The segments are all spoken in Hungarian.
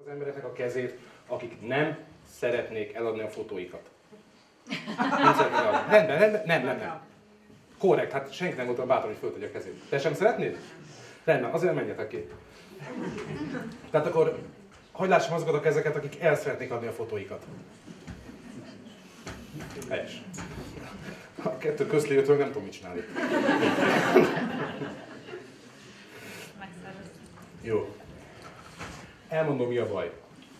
az embereknek a kezét, akik nem szeretnék eladni a fotóikat. Nem szeretnék eladni. Rendben, nem. Korrekt, hát senki nem volt a bátor, hogy föltegye a kezét. Te sem szeretnéd? Rendben, azért menjetek ki. Tehát akkor hadd lássam azokat a kezeket, akik el szeretnék adni a fotóikat. Helyes. A kettő közlétől nem tudom mit csinálni. Jó. Elmondom, mi a baj.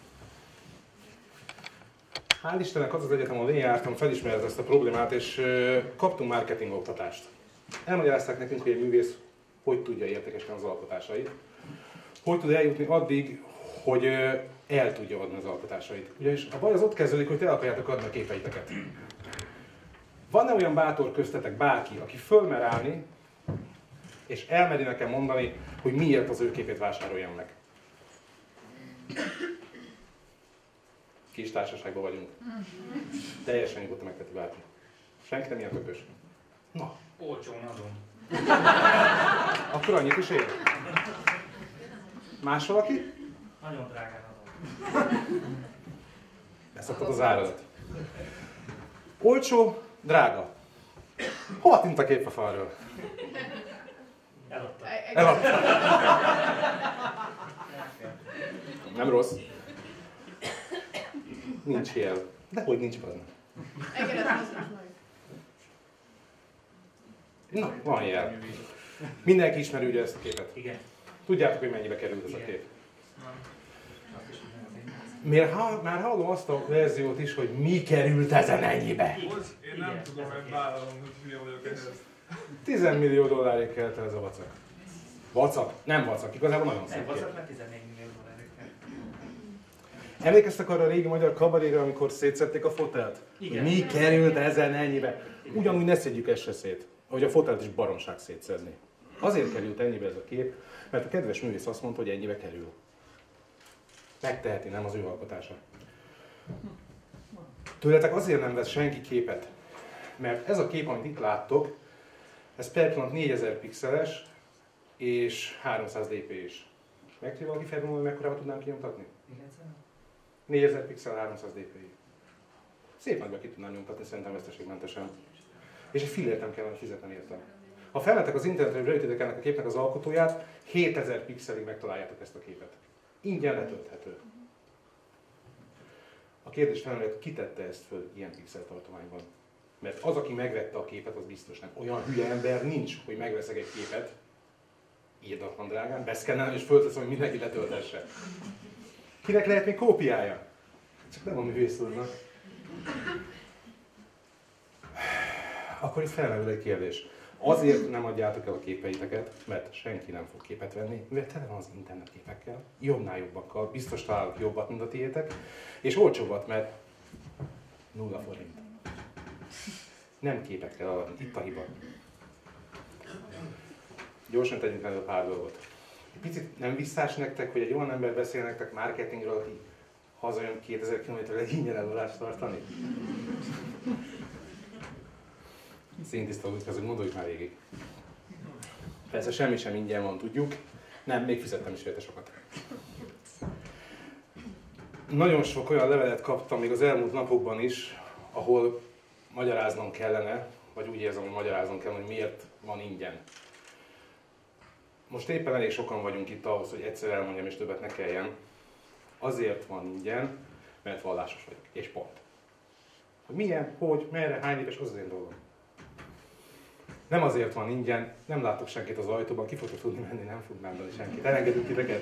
Hál' Istennek az egyetem, ahol én jártam, felismerte ezt a problémát, és kaptunk marketing oktatást. Elmagyarázták nekünk, hogy egy művész hogy tudja értékesíteni az alkotásait. Hogy tud eljutni addig, hogy el tudja adni az alkotásait. Ugyanis a baj az ott kezdődik, hogy te akarjátok adni a képeiteket. Van-e olyan bátor köztetek bárki, aki fölmer állni, és elmeri nekem mondani, hogy miért az ő képét vásároljam meg? Kis társaságban vagyunk. Teljesen nyugodtan megteti bárki. Senki nem ilyen tökös. Na. Olcsón adom. Akkor annyit is ér. Más valaki? Nagyon drágán adom. Beszabtad az áradat. Olcsó, drága. Hova tűnt a kép a falról? Eladtam. Eladtam. Nem rossz. Nincs jel. Dehogy nincs benne. Na, van jel. Mindenki ismeri ugye ezt a képet. Igen. Tudjátok, hogy mennyibe került ez a kép? Miért már hallom azt a verziót is, hogy mi került ezen ennyibe? Én nem tudom, hogy vállalom, hogy hülye vagyok ehhez. 10 millió dollárért kelt el ez a vacak. Vacak? Nem vacak, igazából nagyon szép Nem kép. vacak, mert 14 millió dollárért kell. Emlékeztek arra a régi magyar kabaréra, amikor szétszették a fotelt? Igen. Mi került ezen ennyibe? Ugyanúgy ne szedjük ezt se szét, ahogy a fotelt is baromság szétszedni. Azért került ennyibe ez a kép, mert a kedves művész azt mondta, hogy ennyibe kerül. Megteheti, nem az ő alkotása. Tőletek azért nem vesz senki képet, mert ez a kép, amit itt láttok, ez per pillanat 4000 pixeles és 300 dpi-s. Meg tudja valaki felmondani, hogy mekkorában tudnánk kinyomtatni? 4000 pixel, 300 dpi. Szép nagyba ki tudnám nyomtatni, szerintem veszteségmentesen. És egy fillért nem kellene fizetnem értem. Ha felmentek az internetre, hogy rögtítek ennek a képnek az alkotóját, 7000 pixelig megtaláljátok ezt a képet. Ingyen letölthető. A kérdés felmerül, ki tette ezt föl ilyen pixeltartományban? Mert az, aki megvette a képet, az biztos nem. Olyan hülye ember nincs, hogy megveszek egy képet, írdatlan drágán, beszkennelem és fölteszem, hogy mindenki letöltesse. Kinek lehet még kópiája? Csak nem a művész úrnak. Akkor itt felmerül egy kérdés. Azért nem adjátok el a képeiteket, mert senki nem fog képet venni, mivel tele van az internet képekkel, jobbnál jobbakkal, biztos találok jobbat, mint a tiétek, és olcsóbbat, mert 0 forint. Nem képet kell adni, itt a hiba. Gyorsan tegyünk el a pár dolgot. Egy picit nem visszás nektek, hogy egy olyan ember beszél nektek marketingről, aki hazajön 2000 km-re ingyen előadást tartani? Szintiszta úgy hogy gondoljuk már végig. Persze semmi sem ingyen van, tudjuk. Nem, még fizettem is érte sokat. Nagyon sok olyan levelet kaptam még az elmúlt napokban is, ahol magyaráznom kellene, vagy úgy érzem, hogy magyaráznom kell, hogy miért van ingyen. Most éppen elég sokan vagyunk itt ahhoz, hogy egyszer elmondjam és többet ne kelljen. Azért van ingyen, mert vallásos vagyok. És pont. Hogy milyen, hogy, merre, hány éves, az én dolgom. Nem azért van ingyen, nem látok senkit az ajtóban, ki fogtok tudni menni, nem fog menni senkit. Elengedünk titeket.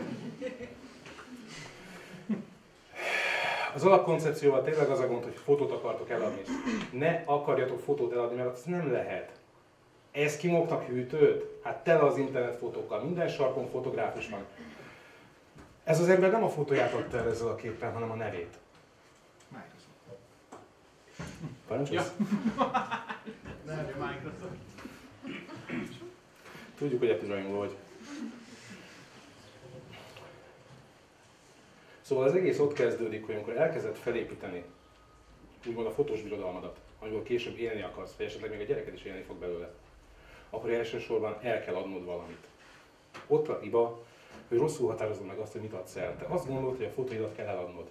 Az alapkoncepcióval tényleg az a gond, hogy fotót akartok eladni. Ne akarjatok fotót eladni, mert az nem lehet. Ez kimoknak hűtőt? Hát tele az internet fotókkal, minden sarkon fotográfus van. Ez az ember nem a fotóját adta el ezzel a képen, hanem a nevét. Parancsolsz? Nem, a Microsoft. Tudjuk, hogy epizsajongó vagy. Szóval az egész ott kezdődik, hogy amikor elkezded felépíteni úgymond a fotós birodalmadat, amikor később élni akarsz, vagy esetleg még a gyereked is élni fog belőle, akkor elsősorban el kell adnod valamit. Ott a hiba, hogy rosszul határozod meg azt, hogy mit adsz el. Te azt gondolod, hogy a fotóidat kell eladnod.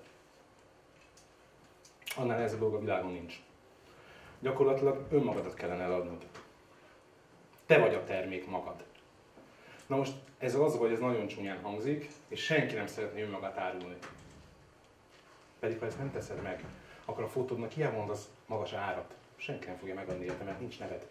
Annál ez a dolog a világon nincs. Gyakorlatilag önmagadat kellene eladnod. Te vagy a termék magad. Na most ez az, hogy ez nagyon csúnyán hangzik, és senki nem szeretné önmagát árulni. Pedig ha ezt nem teszed meg, akkor a fotódnak hiába mondasz magas árat. Senki nem fogja megadni érte, mert nincs neved.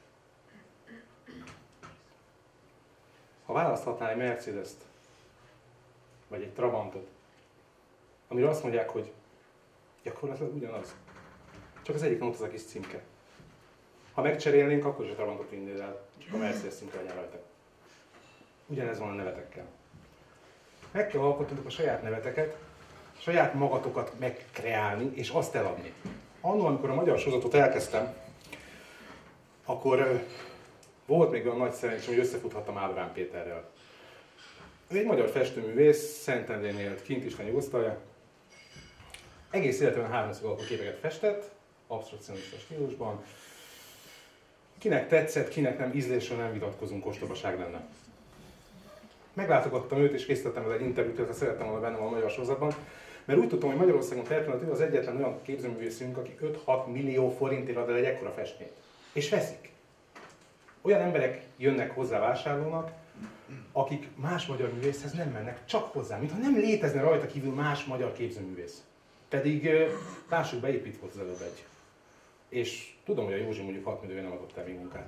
Ha választhatnál egy Mercedes-t, vagy egy Trabantot, amire azt mondják, hogy gyakorlatilag ugyanaz. Csak az egyik ott az a kis címke. Ha megcserélnénk, akkor is a Trabantot vinnéd el, csak a Mercedes címke legyen rajta. Ugyanez van a nevetekkel. Meg kell alkotnotok a saját neveteket, saját magatokat megkreálni, és azt eladni. Annól, amikor a magyar sorozatot elkezdtem, akkor volt még olyan nagy szerencsém, hogy összefuthattam Ábrám Péterrel. Ő egy magyar festőművész, Szentendrén élt, kint is nyugosztalja. Egész életben háromszög alakú képeket festett, absztrakcionista stílusban. Kinek tetszett, kinek nem, ízlésről nem vitatkozunk, ostobaság lenne. Meglátogattam őt és készítettem vele egy interjút, ha szerettem volna bennem a magyar sorozatban, mert úgy tudtam, hogy Magyarországon per pillanat ő az egyetlen olyan képzőművészünk, aki 5-6 millió forintért ad el egy ekkora festményt. És veszik. Olyan emberek jönnek hozzá vásárlónak, akik más magyar művészhez nem mennek, csak hozzá, mintha nem létezne rajta kívül más magyar képzőművész. Pedig lássuk, beépít volt az előbb egy. És tudom, hogy a Józsi mondjuk 6 millió nem adott el még munkát.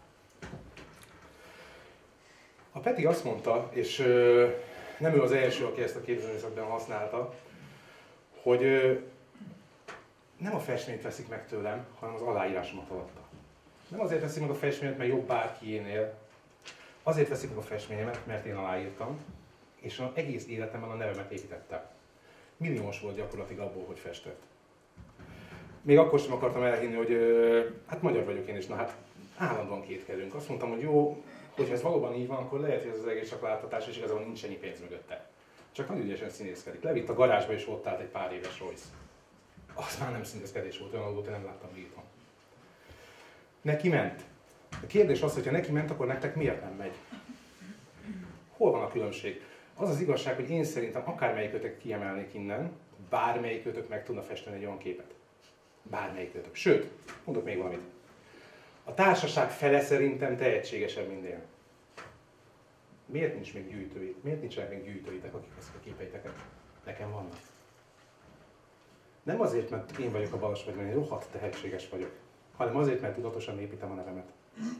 A Peti azt mondta, és nem ő az első, aki ezt a képzőművészetben használta, hogy nem a festményt veszik meg tőlem, hanem az aláírásomat alatta. Nem azért veszik meg a festményet, mert jobb bárkiénél, azért veszik meg a festményemet, mert én aláírtam, és az egész életemben a nevemet építettem. Milliós volt gyakorlatilag abból, hogy festett. Még akkor sem akartam elhinni, hogy hát magyar vagyok én is, na hát állandóan kétkedünk. Azt mondtam, hogy jó, hogyha ez valóban így van, akkor lehet, hogy ez az egész csak láthatás, és igazából nincs ennyi pénz mögötte. Csak nagyon ügyesen színészkedik. Levitt a garázsba, és ott állt egy pár éves Royce. Az már nem színészkedés volt, olyan volt, hogy nem láttam még itthon. Neki ment. A kérdés az, hogy ha neki ment, akkor nektek miért nem megy? Hol van a különbség? Az az igazság, hogy én szerintem akármelyikötök kiemelnék innen, bármelyikötök meg tudna festeni egy olyan képet. Bármelyikötök. Sőt, mondok még valamit. A társaság fele szerintem tehetségesebb, mint én. Miért nincs még gyűjtői? Miért nincsenek még gyűjtőitek, akik veszik a képeiteket? Nekem vannak. Nem azért, mert én vagyok a Balas, vagy mert én rohadt tehetséges vagyok, hanem azért, mert tudatosan építem a nevemet.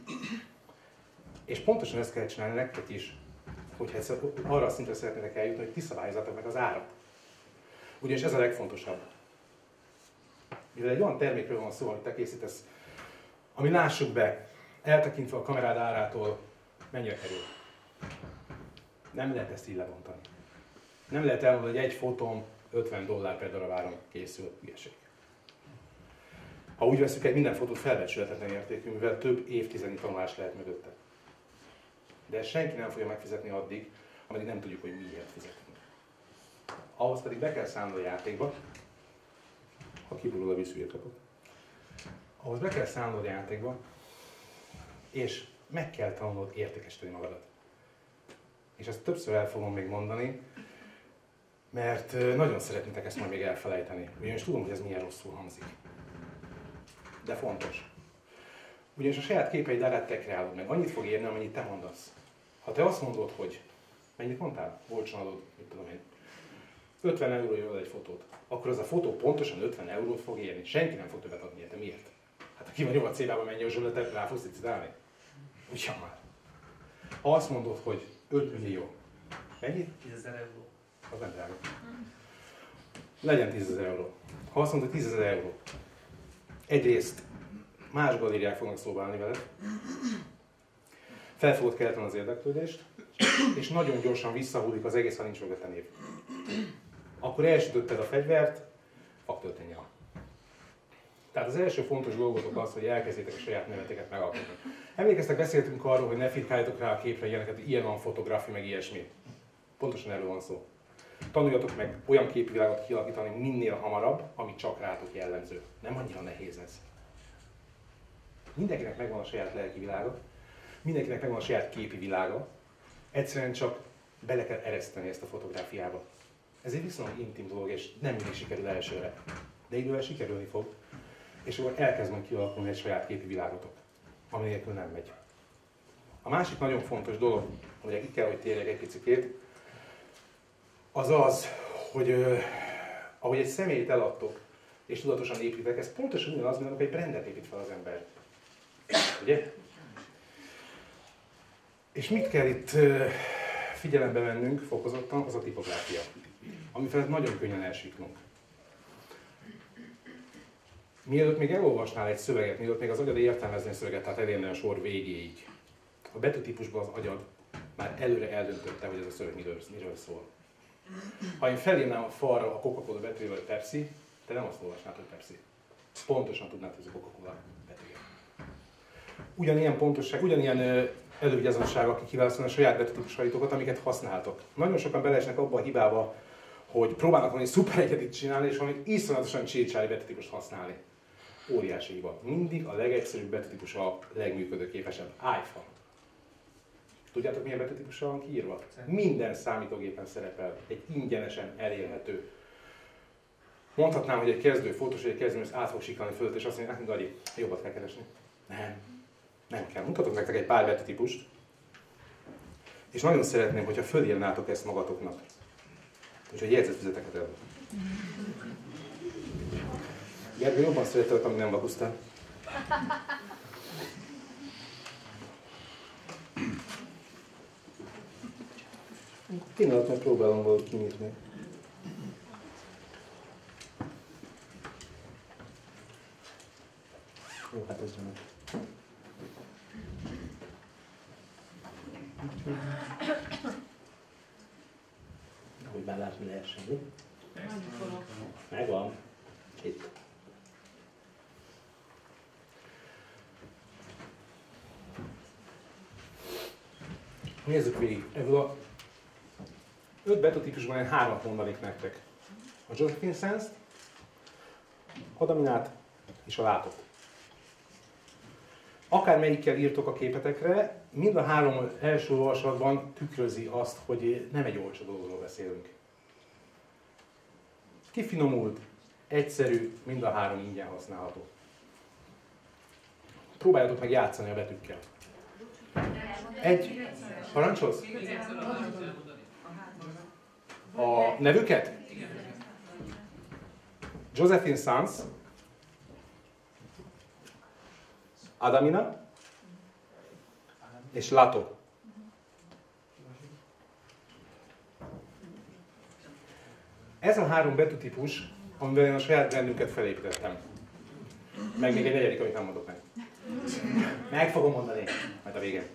És pontosan ezt kell csinálni nektek is, hogyha arra a szintre szeretnétek eljutni, hogy ti szabályozzátok meg az árat. Ugyanis ez a legfontosabb. Mivel egy olyan termékről van szó, amit te készítesz, ami lássuk be, eltekintve a kamerád árától, mennyire kerül. Nem lehet ezt így lebontani. Nem lehet elmondani, hogy egy fotón $50 per darab áron készül, hülyeség. Ha úgy veszük, egy minden fotót felbecsületetlen értékű, mivel több évtizednyi tanulás lehet mögötte. De ezt senki nem fogja megfizetni addig, ameddig nem tudjuk, hogy miért fizetünk. Ahhoz pedig be kell szállnod a játékba, ha kiburul a vízhülyét kapok. Ahhoz be kell szállnod a játékba, és meg kell tanulnod értékesíteni magadat. És ezt többször el fogom még mondani, mert nagyon szeretnétek ezt majd még elfelejteni. Ugyanis tudom, hogy ez milyen rosszul hangzik. De fontos. Ugyanis a saját képeid árát te kreálod meg. Annyit fog érni, amennyit te mondasz. Ha te azt mondod, hogy mennyit mondtál? Olcsón adod, mit tudom én. 50 euróért ad egy fotót. Akkor az a fotó pontosan 50 eurót fog érni. Senki nem fog többet adni érte. Miért? Hát aki van 8 célában mennyi a zsöletet, rá fogsz licitálni? Ugyan már. Ha azt mondod, hogy 5 millió. Mennyi? 10 000 euró. Az nem drága. Legyen 10 000 euró. Ha azt mondod, 10 000 euró. Egyrészt más galériák fognak szóba állni veled. Fel fogod kelteni az érdeklődést, és nagyon gyorsan visszahullik az egész, ha nincs mögötte név. Akkor elsütötted a fegyvert, faktörténnyel. Tehát az első fontos dolgotok az, hogy elkezdjétek a saját neveteket megalkotni. Emlékeztek, beszéltünk arról, hogy ne firkáljatok rá a képre ilyeneket, ilyen van fotográfia, meg ilyesmi. Pontosan erről van szó. Tanuljatok meg olyan képvilágot kialakítani minél hamarabb, ami csak rátok jellemző. Nem annyira nehéz ez. Mindenkinek megvan a saját lelki világa, mindenkinek megvan a saját képi világa. Egyszerűen csak bele kell ereszteni ezt a fotográfiába. Ez egy viszonylag intim dolog, és nem mindig sikerül elsőre. De idővel sikerülni fog, és akkor elkezd majd kialakulni egy saját képi világotok, ami nélkül nem megy. A másik nagyon fontos dolog, hogy ki kell, hogy térjek egy picikét, az az, hogy ahogy egy személyt eladtok, és tudatosan építek, ez pontosan ugyanaz, mint amikor egy brandet épít fel az ember. Ugye? És mit kell itt figyelembe vennünk fokozottan, az a tipográfia, amivel nagyon könnyen elsiknunk. Mielőtt még elolvasnál egy szöveget, mielőtt még az agyad értelmezni a szöveget, tehát elérni a sor végéig, a betűtípusban az agyad már előre eldöntötte, hogy ez a szöveg miről szól. Ha én felírnám a falra a Coca-Cola betűjével, hogy Pepsi, te nem azt olvasnád, hogy Pepsi. Pontosan tudnád, hogy ez a Coca-Cola betűje. Ugyanilyen pontosság, ugyanilyen elővigyázatossággal ki kiválasztani a saját betűtípusaitokat, amiket használtok. Nagyon sokan beleesnek abba a hibába, hogy próbálnak valami szuper egyetit csinálni, és valami iszonyatosan csiricsári betűtípust használni. Óriási hiba. Mindig a legegyszerűbb betűtípus a legműködőképesebb. iPhone. Tudjátok, milyen betűtípussal van kiírva? Minden számítógépen szerepel. Egy ingyenesen elérhető. Mondhatnám, hogy egy kezdő fotós, vagy egy kezdő át fog siklani fölött, és azt mondja, hogy Gari, jobbat kell keresni. Nem kell. Mutatok nektek egy pár betűtípust. És nagyon szeretném, hogyha fölírnátok ezt magatoknak. Úgyhogy jegyzetfüzeteket el. Gergő jobban szeretett, amíg nem vakusztál. Pillanatban próbálom valahogy kinyitni. Jó, hát ez remek. Hogy már látni lehessen, mi? Megvan. Itt. Nézzük végig. Ebből a 5 betűtípusban én 3-at mondanék nektek. A Josephine Sense-t, a Adaminát és a Látot. Akármelyikkel írtok a képetekre, mind a 3 első olvasatban tükrözi azt, hogy nem egy olcsó dologról beszélünk. Kifinomult, egyszerű, mind a 3 ingyen használható. Próbáljatok meg játszani a betűkkel. Egy. Parancsolsz? A nevüket? Josephine Sanz, Adamina és Lato. Ez a 3 betűtípus, amivel én a saját brandünket felépítettem. Meg még egy negyedik, amit nem mondok meg. Meg fogom mondani, majd a végén.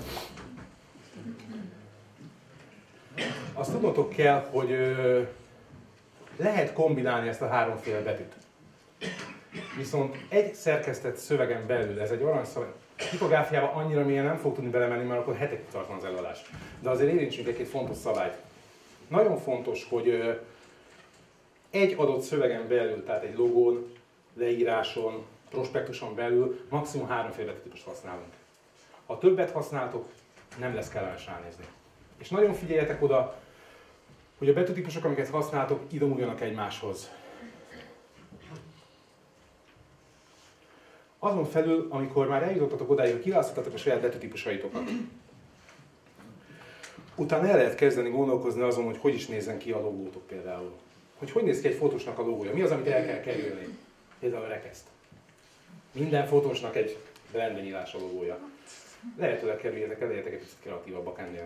Azt tudnotok kell, hogy lehet kombinálni ezt a 3-féle betűt. Viszont egy szerkesztett szövegen belül, ez egy aranyszöveg, tipográfiába annyira mélyen nem fog tudni belemenni, mert akkor hetekig tartana az előadás. De azért érintsünk egy-két fontos szabályt. Nagyon fontos, hogy egy adott szövegen belül, tehát egy logón, leíráson, prospektuson belül maximum 3-féle betűtípust használunk. Ha többet használtok, nem lesz kellemes ránézni. És nagyon figyeljetek oda, hogy a betűtípusok, amiket használtok, idomuljanak egymáshoz. Azon felül, amikor már eljutottatok odáig, hogy kiválasztottatok a saját betűtípusaitokat, utána el lehet kezdeni gondolkozni azon, hogy hogy is nézzen ki a logótok például. Hogy néz ki egy fotósnak a logója, mi az, amit el kell kerülni. Például a rekeszt. Minden fotósnak egy rendbenyílás a logója. Lehetőleg kerüljetek el, legyetek egy picit kreatívabbak ennél.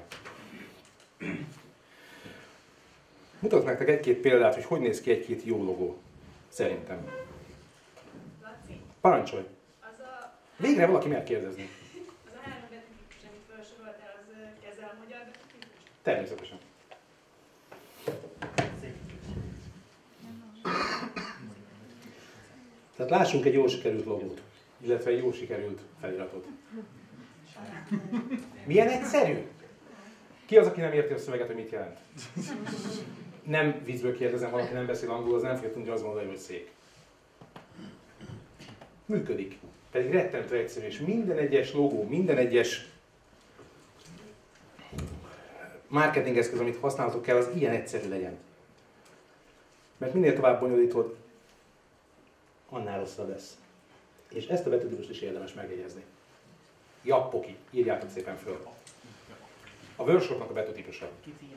Mutatok nektek egy-két példát, hogy néz ki egy-két jó logó. Szerintem. Parancsolj! Végre valaki megkérdezni. Az a 3 betűtípus, amit felsoroltál, az kezel magyar betűtípus? Természetesen. Tehát lássunk egy jól sikerült logót, illetve egy jól sikerült feliratot. Milyen egyszerű? Ki az, aki nem érti a szöveget, hogy mit jelent? Nem vízből kérdezem, valaki nem beszél angolul, az nem fogja tudni azt mondani, hogy szék. Működik. Pedig rettentő egyszerű, és minden egyes logó, minden egyes marketing eszköz, amit használhatok kell, az ilyen egyszerű legyen. Mert minél tovább bonyolítod, annál rosszabb lesz. És ezt a betűtípust is érdemes megjegyezni. Jappoki, írjátok szépen föl. A workshopnak a betűtípusa.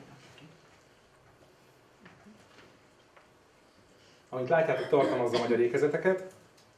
Amit látjátok, tartalmazza a magyar ékezeteket,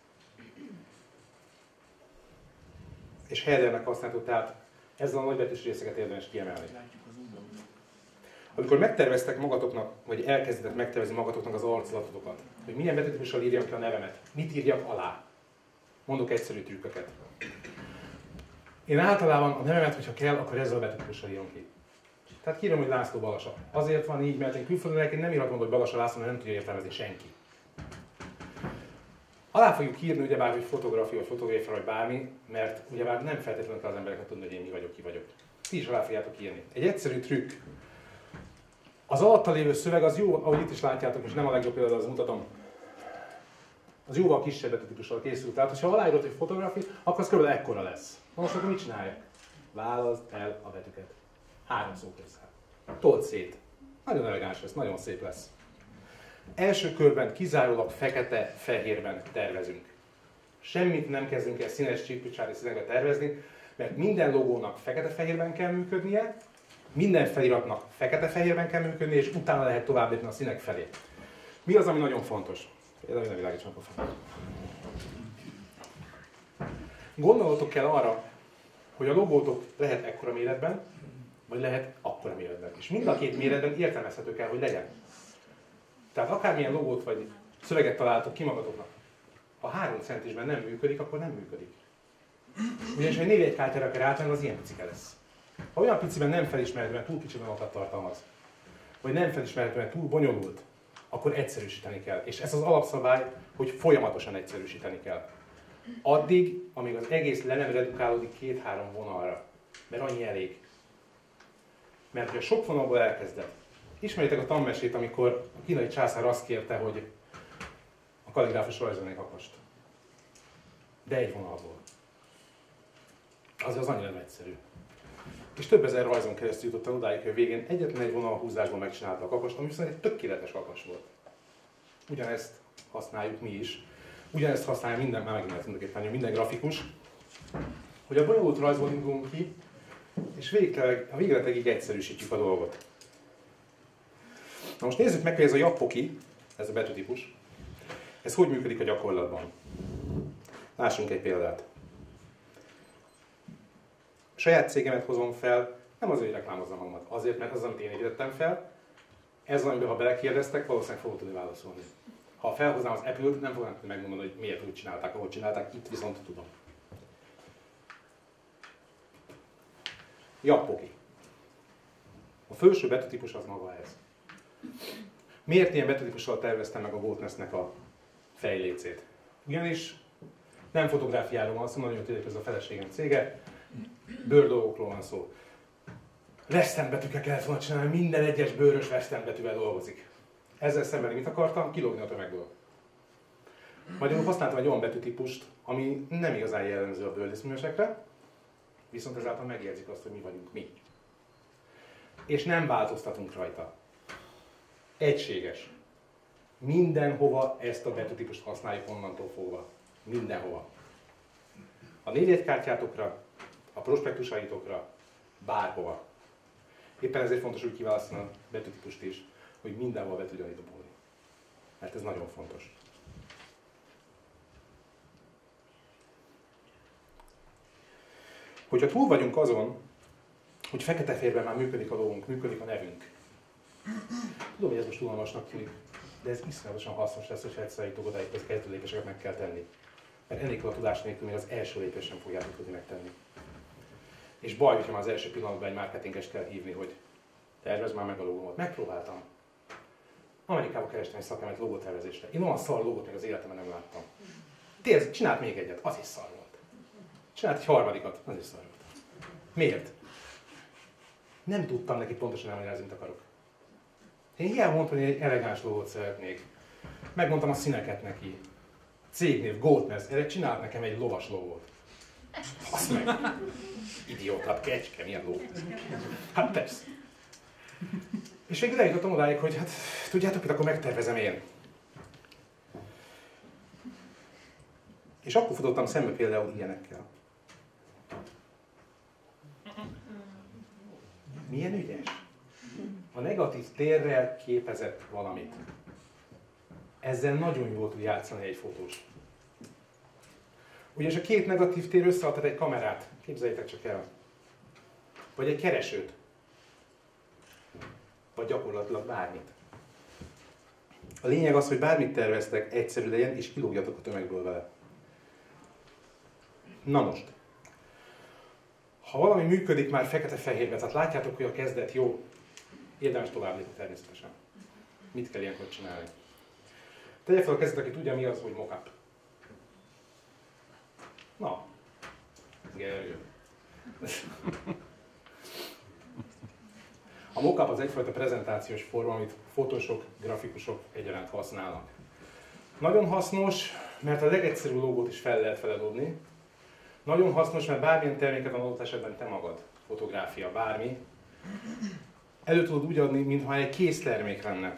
és headernek használható, tehát ezzel a nagybetűs részeket érdemes kiemelni. Amikor megterveztek magatoknak, vagy elkezditek megtervezni magatoknak az arculatotokat, hogy milyen betűtípussal írjam ki a nevemet, mit írjak alá. Mondok egyszerű trükköket. Én általában a nevemet, hogyha kell, akkor ezzel a betűtípussal írom ki. Tehát kírom, hogy László Balassa. Azért van így, mert én külföldön nem írhatom, hogy Balassa László, mert nem tudja értelmezni senki. Alá fogjuk írni ugyebár, hogy fotográfia, vagy fotográfia, vagy bármi, mert ugyebár nem feltétlenül kell az embereknek tudni, hogy én mi vagyok, ki vagyok. Ti is alá fogjátok írni. Egy egyszerű trükk. Az alatta lévő szöveg az jó, ahogy itt is látjátok, és nem a legjobb példa, az mutatom. Az jóval kisebb betűtípussal készült. Tehát, ha aláírod, hogy fotográfia, akkor az kb. Ekkora lesz. Na most akkor mit csinálják? Válaszd el a betűket. 3 szókészsel. Told szét. Nagyon elegáns lesz, nagyon szép lesz. Első körben kizárólag fekete-fehérben tervezünk. Semmit nem kezdünk el színes csípicsári színekbe tervezni, mert minden logónak fekete-fehérben kell működnie, minden feliratnak fekete-fehérben kell működnie, és utána lehet tovább lépni a színek felé. Mi az, ami nagyon fontos? Például ne világítsanak a fel. Gondoljatok kell arra, hogy a logótok lehet ekkora méretben, vagy lehet akkora méretben. És mind a két méretben értelmezhető kell, hogy legyen. Tehát akármilyen logót vagy szöveget találtok ki magatoknak, ha 3 centisben nem működik, akkor nem működik. Ugyanis, ha egy névjegykártyára kell átvenni, az ilyen picike lesz. Ha olyan piciben nem felismerhető, mert túl kicsi vonatokat tartalmaz, vagy nem felismerhető, mert túl bonyolult, akkor egyszerűsíteni kell. És ez az alapszabály, hogy folyamatosan egyszerűsíteni kell. Addig, amíg az egész le nem redukálódik 2-3 vonalra. Mert annyi elég. Mert ha sok vonalból elkezded, ismeritek a tanmesét, amikor a kínai császár azt kérte, hogy a kalligráfus rajzoljon egy kakast. De egy vonalból. Az annyira nem egyszerű. És több ezer rajzon keresztül jutott el odáig, hogy a végén egyetlen egy vonalhúzásban megcsinálta a kakast, ami viszont egy tökéletes kakas volt. Ugyanezt használjuk mi is. Ugyanezt használja minden, már megint tulajdonképpen minden grafikus, hogy a bonyolult rajzból indulunk ki, és a végletekig egyszerűsítjük a dolgot. Na most nézzük meg, hogy ez a jappoki, ez a betűtípus, ez hogy működik a gyakorlatban. Lássunk egy példát. A saját cégemet hozom fel, nem azért, hogy reklámozzam magamat, azért, mert az, amit én építettem fel, ez, amiben ha belekérdeztek, valószínűleg fogok tudni válaszolni. Ha felhoznám az Apple-t, nem fognak tudni megmondani, hogy miért úgy csinálták, ahogy csinálták, itt viszont tudom. Jappoki. A felső betűtípus az maga ez. Miért ilyen betűtípussal terveztem meg a Goatnestnek a fejlécét? Ugyanis nem fotográfiáról van szó, nagyon tényleg ez a feleségem cége, bőrdolgokról van szó. Western betűkkel kellett volna csinálni, minden egyes bőrös western betűvel dolgozik. Ezzel szemben mit akartam? Kilógni a tömegből. Magyarul használtam egy olyan betűtípust, ami nem igazán jellemző a bőrdíszművesekre, viszont ezáltal megjegyzik azt, hogy mi vagyunk mi. És nem változtatunk rajta. Egységes. Mindenhova ezt a betűtípust használjuk onnantól fogva. Mindenhova. A névjegykártyátokra, a prospektusaitokra, bárhova. Éppen ezért fontos úgy kiválasztani a betűtípust is, hogy mindenhol be tudjon dobulni. Mert ez nagyon fontos. Hogyha túl vagyunk azon, hogy fekete-fehérben már működik a logónk, működik a nevünk. Tudom, hogy ez most unalmasnak tűnik, de ez iszonyatosan hasznos lesz, hogy egyszer jutok odáig, hogy az kezdő lépéseket meg kell tenni. Mert ennélkül a tudás nélkül még az első lépést sem fogjátok tudni megtenni. És baj, hogyha már az első pillanatban egy marketingest kell hívni, hogy tervezd már meg a logómat. Megpróbáltam. Amerikában kerestem egy szakemelt logótervezésre. Én olyan szar logót még az életemben nem láttam. Csinált még egyet, az is szar volt. Csinált egy harmadikat, az is szar volt. Miért? Nem tudtam neki pontosan elmagyarázni, mit akarok. Én hiába mondtam, hogy egy elegáns logót szeretnék. Megmondtam a színeket neki. Cégnév, Goatnest, erre csinált nekem egy lovas logót. Azt meg! Idióta, kecske, milyen logó. Hát persze. És végül eljutottam odáig, hogy hát tudjátok, mit, akkor megtervezem én. És akkor futottam szembe például ilyenekkel. Milyen ügyes? A negatív térrel képezett valamit. Ezzel nagyon jól tud játszani egy fotós. Ugyanis a két negatív tér összeadhat egy kamerát. Képzeljétek csak el. Vagy egy keresőt. Vagy gyakorlatilag bármit. A lényeg az, hogy bármit terveztek, egyszerű legyen, és kilógjatok a tömegből vele. Na most. Ha valami működik már fekete-fehérben, tehát látjátok, hogy a kezdet jó, érdemes tovább lépni természetesen. Mit kell ilyenkor csinálni? Tegye fel a kezet, aki tudja, mi az, hogy mock-up. Na, Gergő. A mock-up az egyfajta prezentációs forma, amit fotósok, grafikusok egyaránt használnak. Nagyon hasznos, mert a legegyszerűbb logót is fel lehet vele dobni. Nagyon hasznos, mert bármilyen terméket adott esetben te magad, fotográfia, bármi, elő tudod úgy adni, mintha egy kész termék lenne.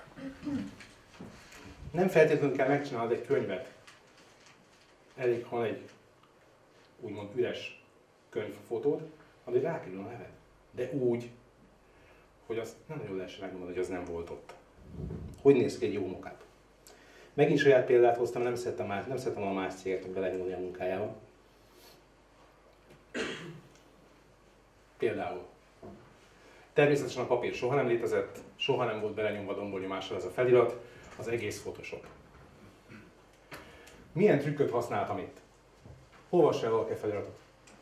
Nem feltétlenül kell megcsinálnod egy könyvet. Elég, ha egy úgymond üres könyvfotód, addig rákerül a neved. De úgy, hogy azt nem nagyon lehessen megmondani, hogy az nem volt ott. Hogy néz ki egy jó mock-up? Megint saját példát hoztam, nem szerettem a más cégeknek belenyúlni a munkájába. Például. Természetesen a papír soha nem létezett, soha nem volt belenyomva dombornyomással ez a felirat, az egész Photoshop. Milyen trükköt használtam itt? Olvass el valaki a feliratot.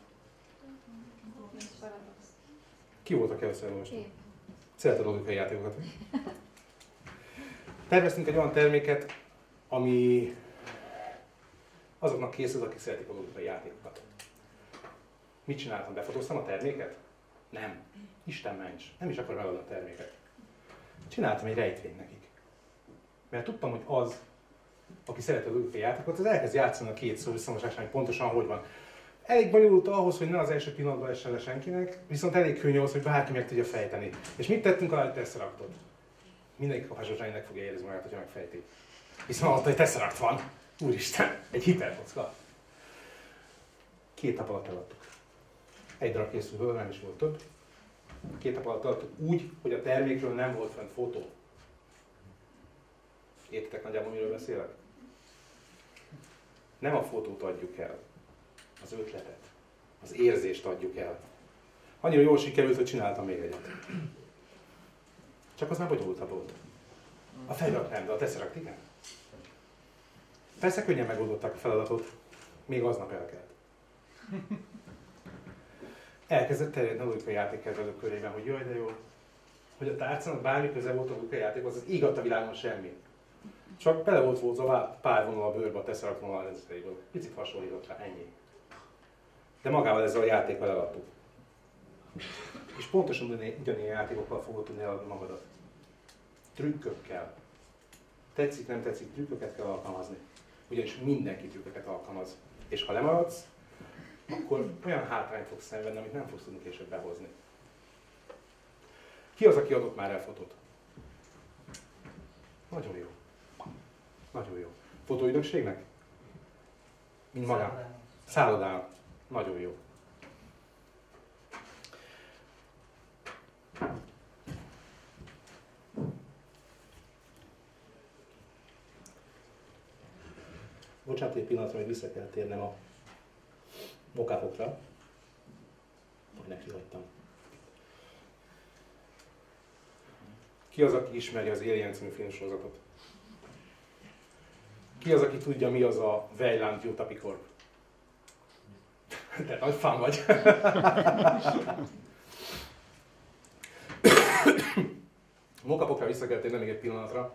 Ki volt, aki először olvastam? Szereted a logikai játékokat? Terveztünk egy olyan terméket, ami azoknak készült, akik szeretik a logikai játékokat. Mit csináltam? Befotóztam a terméket? Nem. Isten ments. Nem is akarom eladni a terméket. Csináltam egy rejtvényt nekik. Mert tudtam, hogy az, aki szereti a logikai játékokat, az elkezd játszani a két szó összemosásán, hogy pontosan hogy van. Elég bonyolult ahhoz, hogy ne az első pillanatban essen le senkinek, viszont elég könnyű ahhoz, hogy bárki meg tudja fejteni. És mit tettünk alá, hogy Tesseract-ot? Mindenki kapásos lánynak fogja érezni magát, hogyha megfejti. Hiszen alatt, hogy Tesseract van. Úristen, egy hiperkocka. 2 nap alatt eladtuk. Egy darab készült belőle, nem is volt több. 2 nap alatt eladtuk úgy, hogy a termékről nem volt fent fotó. Értitek nagyjából, miről beszélek? Nem a fotót adjuk el, az ötletet, az érzést adjuk el. Annyira jól sikerült, hogy csináltam még egyet. Csak az már bonyolultabb volt. A felirat nem, de a Tesseract igen. Persze könnyen megoldották a feladatot, még aznap elkelt. Elkezdett terjedni a logikai játékkedvelők körében, hogy jaj, de jó, hogy a tárcának bármi köze volt a logikai játékhoz, az ég a világon semmi. Csak bele volt vózva pár vonal a bőrbe a Tesseract vonalrendszeréből. Picit hasonlított rá, ennyi. De magával ezzel a játékkal eladtuk. És pontosan ugyanilyen játékokkal fogod tudni eladni magadat. Trükkökkel. Tetszik, nem tetszik, trükköket kell alkalmazni. Ugyanis mindenki trükköket alkalmaz. És ha lemaradsz, akkor olyan hátrányt fogsz szenvedni, amit nem fogsz tudni később behozni. Ki az, aki adott már el fotót? Nagyon jó. Nagyon jó. Fotóügynökségnek? Mint magán? Szállodának. Nagyon jó. Bocsánat, egy pillanatra, hogy vissza kell térnem a mock-upokra. Hogy neki hagytam. Ki az, aki ismeri az Alien című filmsorozatot? Ki az, aki tudja, mi az a Weyland Utopia Corp? Te nagy fan vagy. Mock-upokra vissza kell térni még egy pillanatra.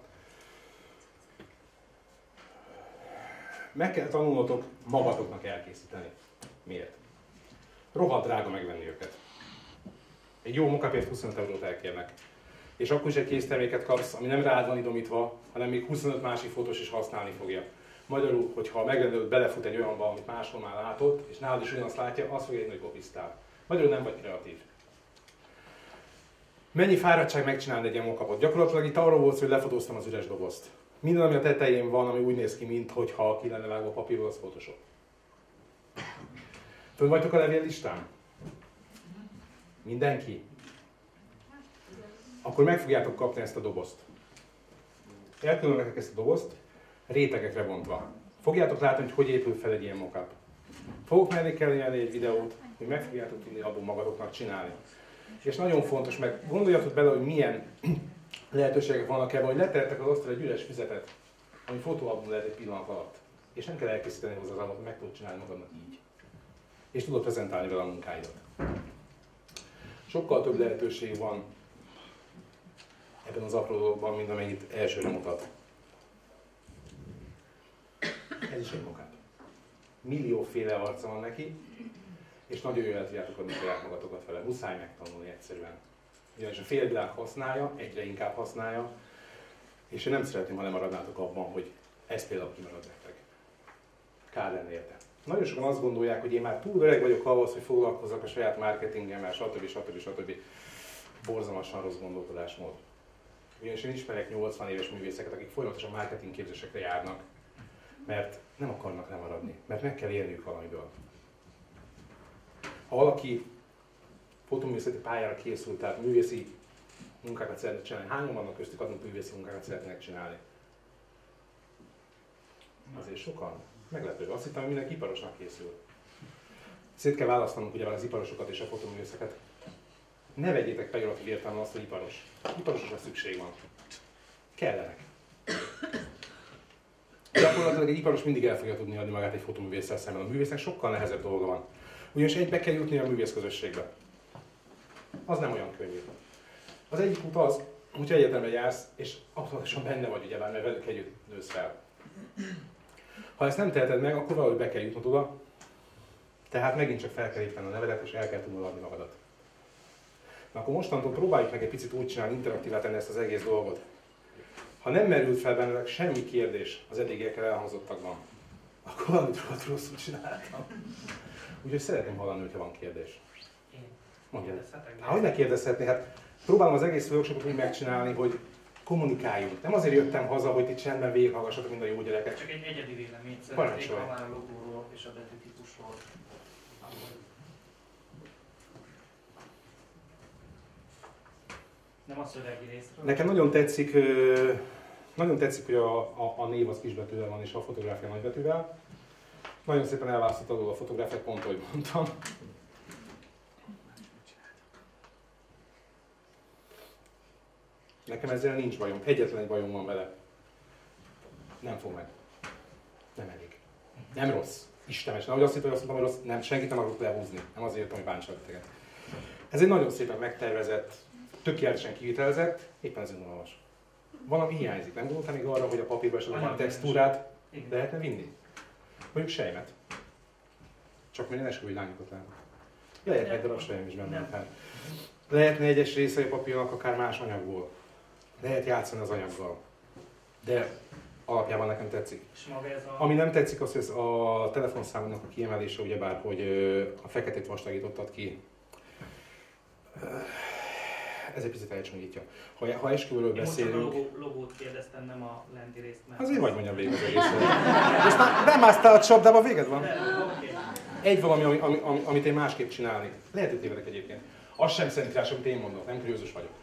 Meg kell tanulnotok magatoknak elkészíteni. Miért? Rohadt drága megvenni őket. Egy jó mock-upért 25 eurót elkérnek. És akkor is egy készterméket kapsz, ami nem rád van idomítva, hanem még 25 másik fotós is használni fogja. Magyarul, hogyha a megrendelőd belefut egy olyanba, amit máshol már látott, és nálad is ugyanazt látja, azt fogja érni, hogy kopisztál. Magyarul nem vagy kreatív. Mennyi fáradtság megcsinálni egy ilyen mockupot? Gyakorlatilag itt arról volt szó, hogy lefotóztam az üres dobozt. Minden, ami a tetején van, ami úgy néz ki, mintha ki lenne vágva a papírról, az Photoshop. Fönn vagytok a levéllistán? Mindenki? Akkor meg fogjátok kapni ezt a dobozt. Elküldöm nektek ezt a dobozt, rétegekre bontva. Fogjátok látni, hogy épül fel egy ilyen mockup. Fogok mellékelni egy videót, hogy meg fogjátok tudni abból magatoknak csinálni. És nagyon fontos, meg gondoljatok bele, hogy milyen lehetőségek vannak ebben, hogy letehettek az asztalra egy üres füzetet, ami fotóalbum lehet egy pillanat alatt. És nem kell elkészíteni hozzá az albumot, meg tudod csinálni magadnak így. És tudod prezentálni vele a munkáidat. Sokkal több lehetőség van ebben az apró dologban, mint amennyit elsőre mutat. Ez is egy mockup. Millióféle arca van neki, és nagyon jól el tudjátok adni saját magatokat vele. Muszáj megtanulni egyszerűen. Ugyanis a félvilág használja, egyre inkább használja, és én nem szeretném, ha lemaradnátok abban, hogy ez például kimarad nektek. Kár lenne érte. Nagyon sokan azt gondolják, hogy én már túl öreg vagyok ahhoz, hogy foglalkozzak a saját marketingemmel, stb. Borzalmasan rossz gondolkodásmód. Ugyanis én ismerek 80 éves művészeket, akik folyamatosan marketing képzésekre járnak, mert nem akarnak lemaradni, mert meg kell élniük valamiből. Ha valaki fotoművészeti pályára készült, tehát művészi munkákat szeretne csinálni, hányan vannak köztük, akik művészi munkákat szeretnének csinálni? Azért sokan. Meglepő. Azt hittem, hogy mindenki iparosnak készül. Szét kell választanunk ugyebár az iparosokat és a fotoművészeket. Ne vegyétek pejoratív értelemben azt, hogy iparos. Iparosokra szükség van. Kellenek. Gyakorlatilag egy iparos mindig el fogja tudni adni magát egy fotoművésszel szemben. A művésznek sokkal nehezebb dolga van. Ugyanis egybe kell jutni a művész közösségbe. Az nem olyan könnyű. Az egyik út az, hogy egyetemre jársz, és abszolútosan benne vagy ugyebár, mert velük együtt nősz fel. Ha ezt nem teheted meg, akkor valahogy be kell jutnod oda, tehát megint csak fel kell építeni a nevedet, és el kell tudnod adni magadat. Na akkor mostantól próbáljuk meg egy picit úgy csinálni, interaktívá tenni ezt az egész dolgot. Ha nem merült fel bennetek semmi kérdés az eddigiekkel elhangzottakban, akkor valamit rosszul csináltam. Úgyhogy szeretném hallani, hogyha van kérdés. Én Mondjad. kérdezhetek? Hogy ne kérdezhetné? Hát próbálom az egész workshopot úgy megcsinálni, hogy kommunikáljunk. Nem azért jöttem haza, hogy itt csendben végighallgassatok mind a jó gyerekek. Csak egy egyedi véleményt szeretnék, Parancsolj. ha már a logóról és a betűtípusról. Nem a szövegi részről. Nekem nagyon tetszik, hogy a név az kisbetűvel van és a fotográfia nagybetűvel. Nagyon szépen elválasztott alól a fotográfiát, pont ahogy mondtam. Nekem ezzel nincs bajom. Egyetlen egy bajom van vele. Nem fog meg. Nem elég. Nem rossz. Istenes. Nehogy azt hittem, hogy rossz. Nem, senkit nem akarok lehúzni. Nem azért, hogy bántsak téged. Ez egy nagyon szépen megtervezett, tökéletesen kivitelezett, éppen ezért unalmas. Valami hiányzik. Nem gondoltam még arra, hogy a papírba esetleg a textúrát lehetne vinni? Mondjuk sejmet. Csak minden esküvői lányokat látok. Lehetne egy darab sejem is benne. Hát. Lehetne egyes részei a papírnak akár más anyagból. Lehet játszani az anyaggal. De alapjában nekem tetszik. És maga ez a... Ami nem tetszik, az, hogy a telefonszámnak a kiemelése, ugyebár, hogy a feketét vastagítottad ki. Ez egy picit elcsonyítja. Ha esküvőről beszélünk... Én most a logót kérdeztem, nem a lenti részt, mert... Azért vagy mondjam végig az egészről. Most már bemásztál a csapdába, véged van? Egy valami, amit én másképp csinálni. Lehet, hogy tévedek egyébként. Az sem szentírás, amit én mondok, nem kuriózus vagyok.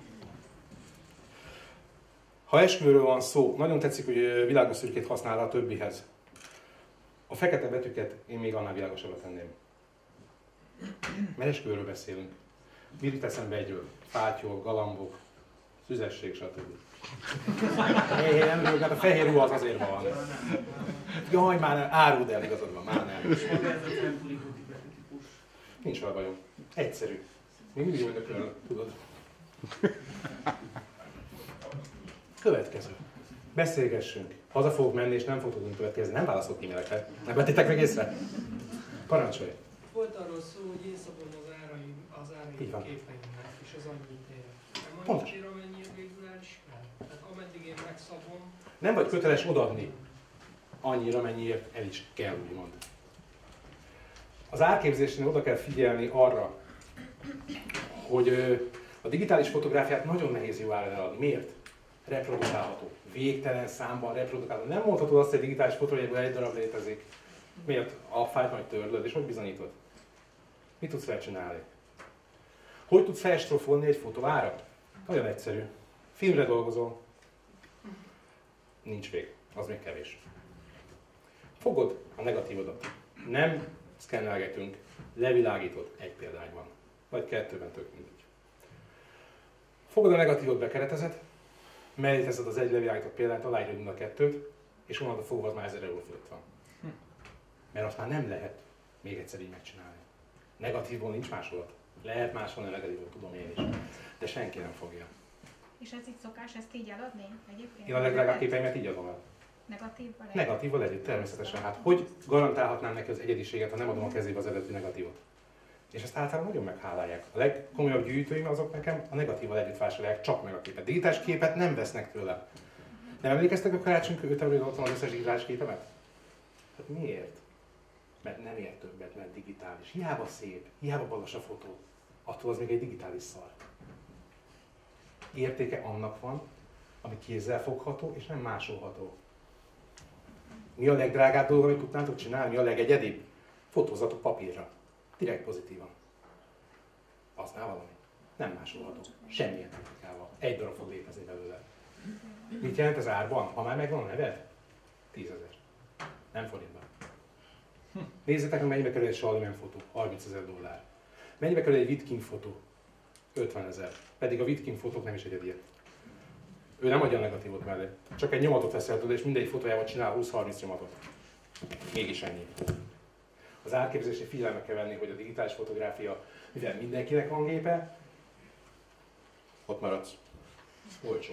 Ha esküvőről van szó, nagyon tetszik, hogy világos szürkét használ a többihez. A fekete betűket én még annál világosabbra tenném. Mert esküvőről beszélünk. Mit jut eszembe egyről? Fátyol, galambok, szüzesség, stb. Nem rögök, hát a fehér ruha az azért van. Jaj, már nem, áruld el, igazad van, már nem. És maga ez a centulikus betűtípus. Nincs vele bajom. Egyszerű. Még mindig vagyok önök, tudod. Következő. Beszélgessünk. Haza fogok menni, és nem fog tudni következni. Nem válaszolok e-mailekre. Nem vettétek meg észre? Parancsolj. Volt arról szó, hogy én szabom az árai van. képeimnek, és az annyit ér. Nem Pontos. annyit ér, amennyire végül el is kell. Tehát ameddig én megszabom... Nem vagy köteles odaadni annyira, mennyiért el is kell, úgymond. Az árképzésnél oda kell figyelni arra, hogy A digitális fotográfiát nagyon nehéz jó áron eladni. Miért? Reprodukálható. Végtelen számban reprodukálható. Nem mondhatod azt, hogy digitális fotográfiából egy darab létezik. Miért? A fájlt majd törlöd, és hogy bizonyítod? Mit tudsz vele csinálni? Hogy tudsz felstrofolni egy fotóárat? Nagyon egyszerű. Filmre dolgozol. Nincs vég. Az még kevés. Fogod a negatívodat. Nem szkennelgetünk. Levilágítod egy példányban. Vagy kettőben, tök mindegy. Fogod a negatívot, bekeretezed, mellé teszed az egy levilágított példányt, aláírod mind a kettőt, és onnantól fogva az már 1000 euró fölött van. Mert azt már nem lehet még egyszer így megcsinálni. Negatívból nincs másolat. Lehet másolni a negatívot, tudom én is. De senki nem fogja. És ez itt szokás ezt így eladni egyébként? Én a legdrágább képeimet így adom el. Negatívval együtt? Negatívval együtt, természetesen. Hát hogy garantálhatnám neki az egyediséget, ha nem adom a kezébe az eredeti negatívot? És ezt általában nagyon meghálálják. A legkomolyabb gyűjtőim azok nekem a negatívval együtt vásárolják csak meg a képet. Digitális képet nem vesznek tőlem. Nem emlékeztek a karácsonykor 5 euróra otthon az összes digitális képemet? Hát miért? Mert nem ér többet, mert digitális. Hiába szép, hiába balas a fotó. Attól az még egy digitális szar. Értéke annak van, ami kézzelfogható és nem másolható. Mi a legdrágább dolog, amit tudnátok csinálni? Mi a legegyedibb? Fotózatok papírra. Direkt pozitívan. Az már valami. Nem másolható. Semmilyen technikával. Egy darab fog létezni belőle. Mit jelent ez árban? Ha már megvan a neved? 10 000. Nem forintban. Nézzétek meg, mennyibe kerül egy Salomon fotó. 30 000 dollár. Mennyibe kerül egy Witkin fotó? 50 000. Pedig a Witkin fotók nem is egyediek. Ő nem adja a negatívot mellé. Csak egy nyomatot veszel tőle, és mindegy fotójával csinál 20-30 nyomatot. Mégis ennyi. Az árképzésre figyelme kell venni, hogy a digitális fotográfia, mivel mindenkinek van gépe, ott maradsz. Olcsó.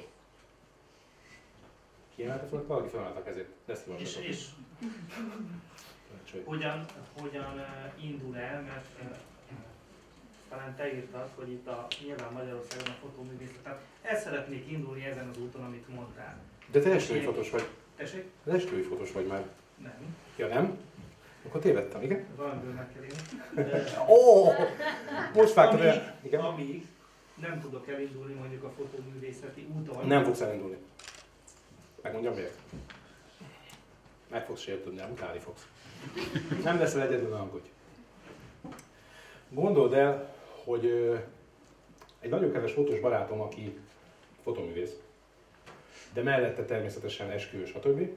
Kiemelte fel, valaki felemelte a kezét. És hogyan indul el, mert talán te írtad, hogy itt nyilván Magyarországon a fotóművészet, tehát el szeretnék indulni ezen az úton, amit mondtál. De te esküvői fotós vagy. Tessék? Te esküvői fotós vagy már. Nem. Ja nem? Akkor tévedtem, igen? Valamiből meg kell élni. Ó! Most vágtad el. Igen? Amíg nem tudok elindulni mondjuk a fotóművészeti úton. Nem fogsz elindulni. Megmondjam miért? Meg fogsz sértődni, utálni fogsz. Nem leszel egyedül, ne aggódj. Gondold el, hogy egy nagyon kedves fotós barátom, aki fotóművész, de mellette természetesen esküvő, stb.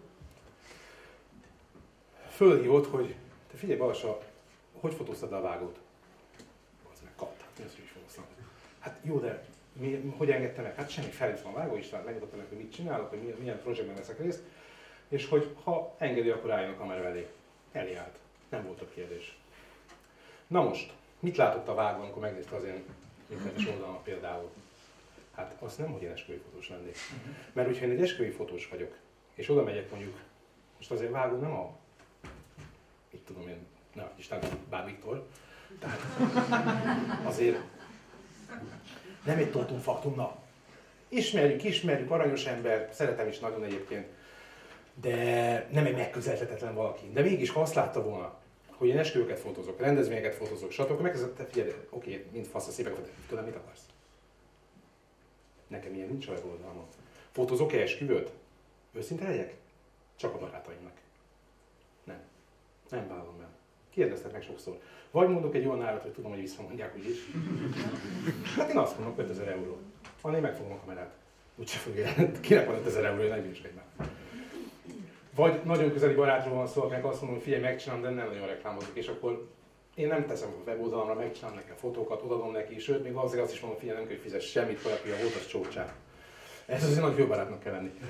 Fölhívott, hogy te figyelj Balassa, hogy fotóztad le a vágót? Az meg kaptál, mi az, hogy is fotóztam? Hát jó, de hogy engedte meg? Hát semmi, felhívtam a Vágó István, megmutatta meg, hogy mit csinálok, hogy milyen projektben veszek részt, és hogy ha engedi, akkor álljon a kamera elé. Elé állt. Nem volt több kérdés. Na most, mit látott a Vágó, amikor megnézte az én internetes oldalamat például? Hát azt nem, hogy én esküvői fotós lennék. Mert hogyha én egy esküvői fotós vagyok, és oda megyek mondjuk, most azért Vágó nem a, mit tudom én, ne Isten, bár Viktor, tehát azért nem egy totum faktum, na. Ismerjük, aranyos ember, szeretem is nagyon egyébként, de nem egy megközelíthetetlen valaki. De mégis, ha azt látta volna, hogy én esküvőket fotózok, rendezvényeket fotózok, stb., akkor megkezdett, figyelj, oké, mind fasz a szépek, tőlem mit akarsz? Nekem ilyen nincs a weboldalmon. Fotózok-e esküvőt? Őszinte legyek? Csak a barátaimnak. Nem. Nem vállalom el. Kérdeztek meg sokszor. Vagy mondok egy olyan árat, hogy tudom, hogy visszamondják úgyis. Hát én azt mondom, 5000 euró. Annál én megfogom a kamerát. Úgyse fogja. Kinek van 5000 euró, ne bűnöskedj már. Vagy nagyon közeli barátról van szó, akinek azt mondom, hogy figyelj, megcsinálom, de nem nagyon reklámozik, és akkor én nem teszem a weboldalamra, megcsinálom neki a fotókat, odadom neki, sőt, még valószínűleg azt is mondom, figyelj, nem kell, hogy fizess semmit, valaki a volt, az csócsát. Ez azért nagy jó barátnak kell lenni.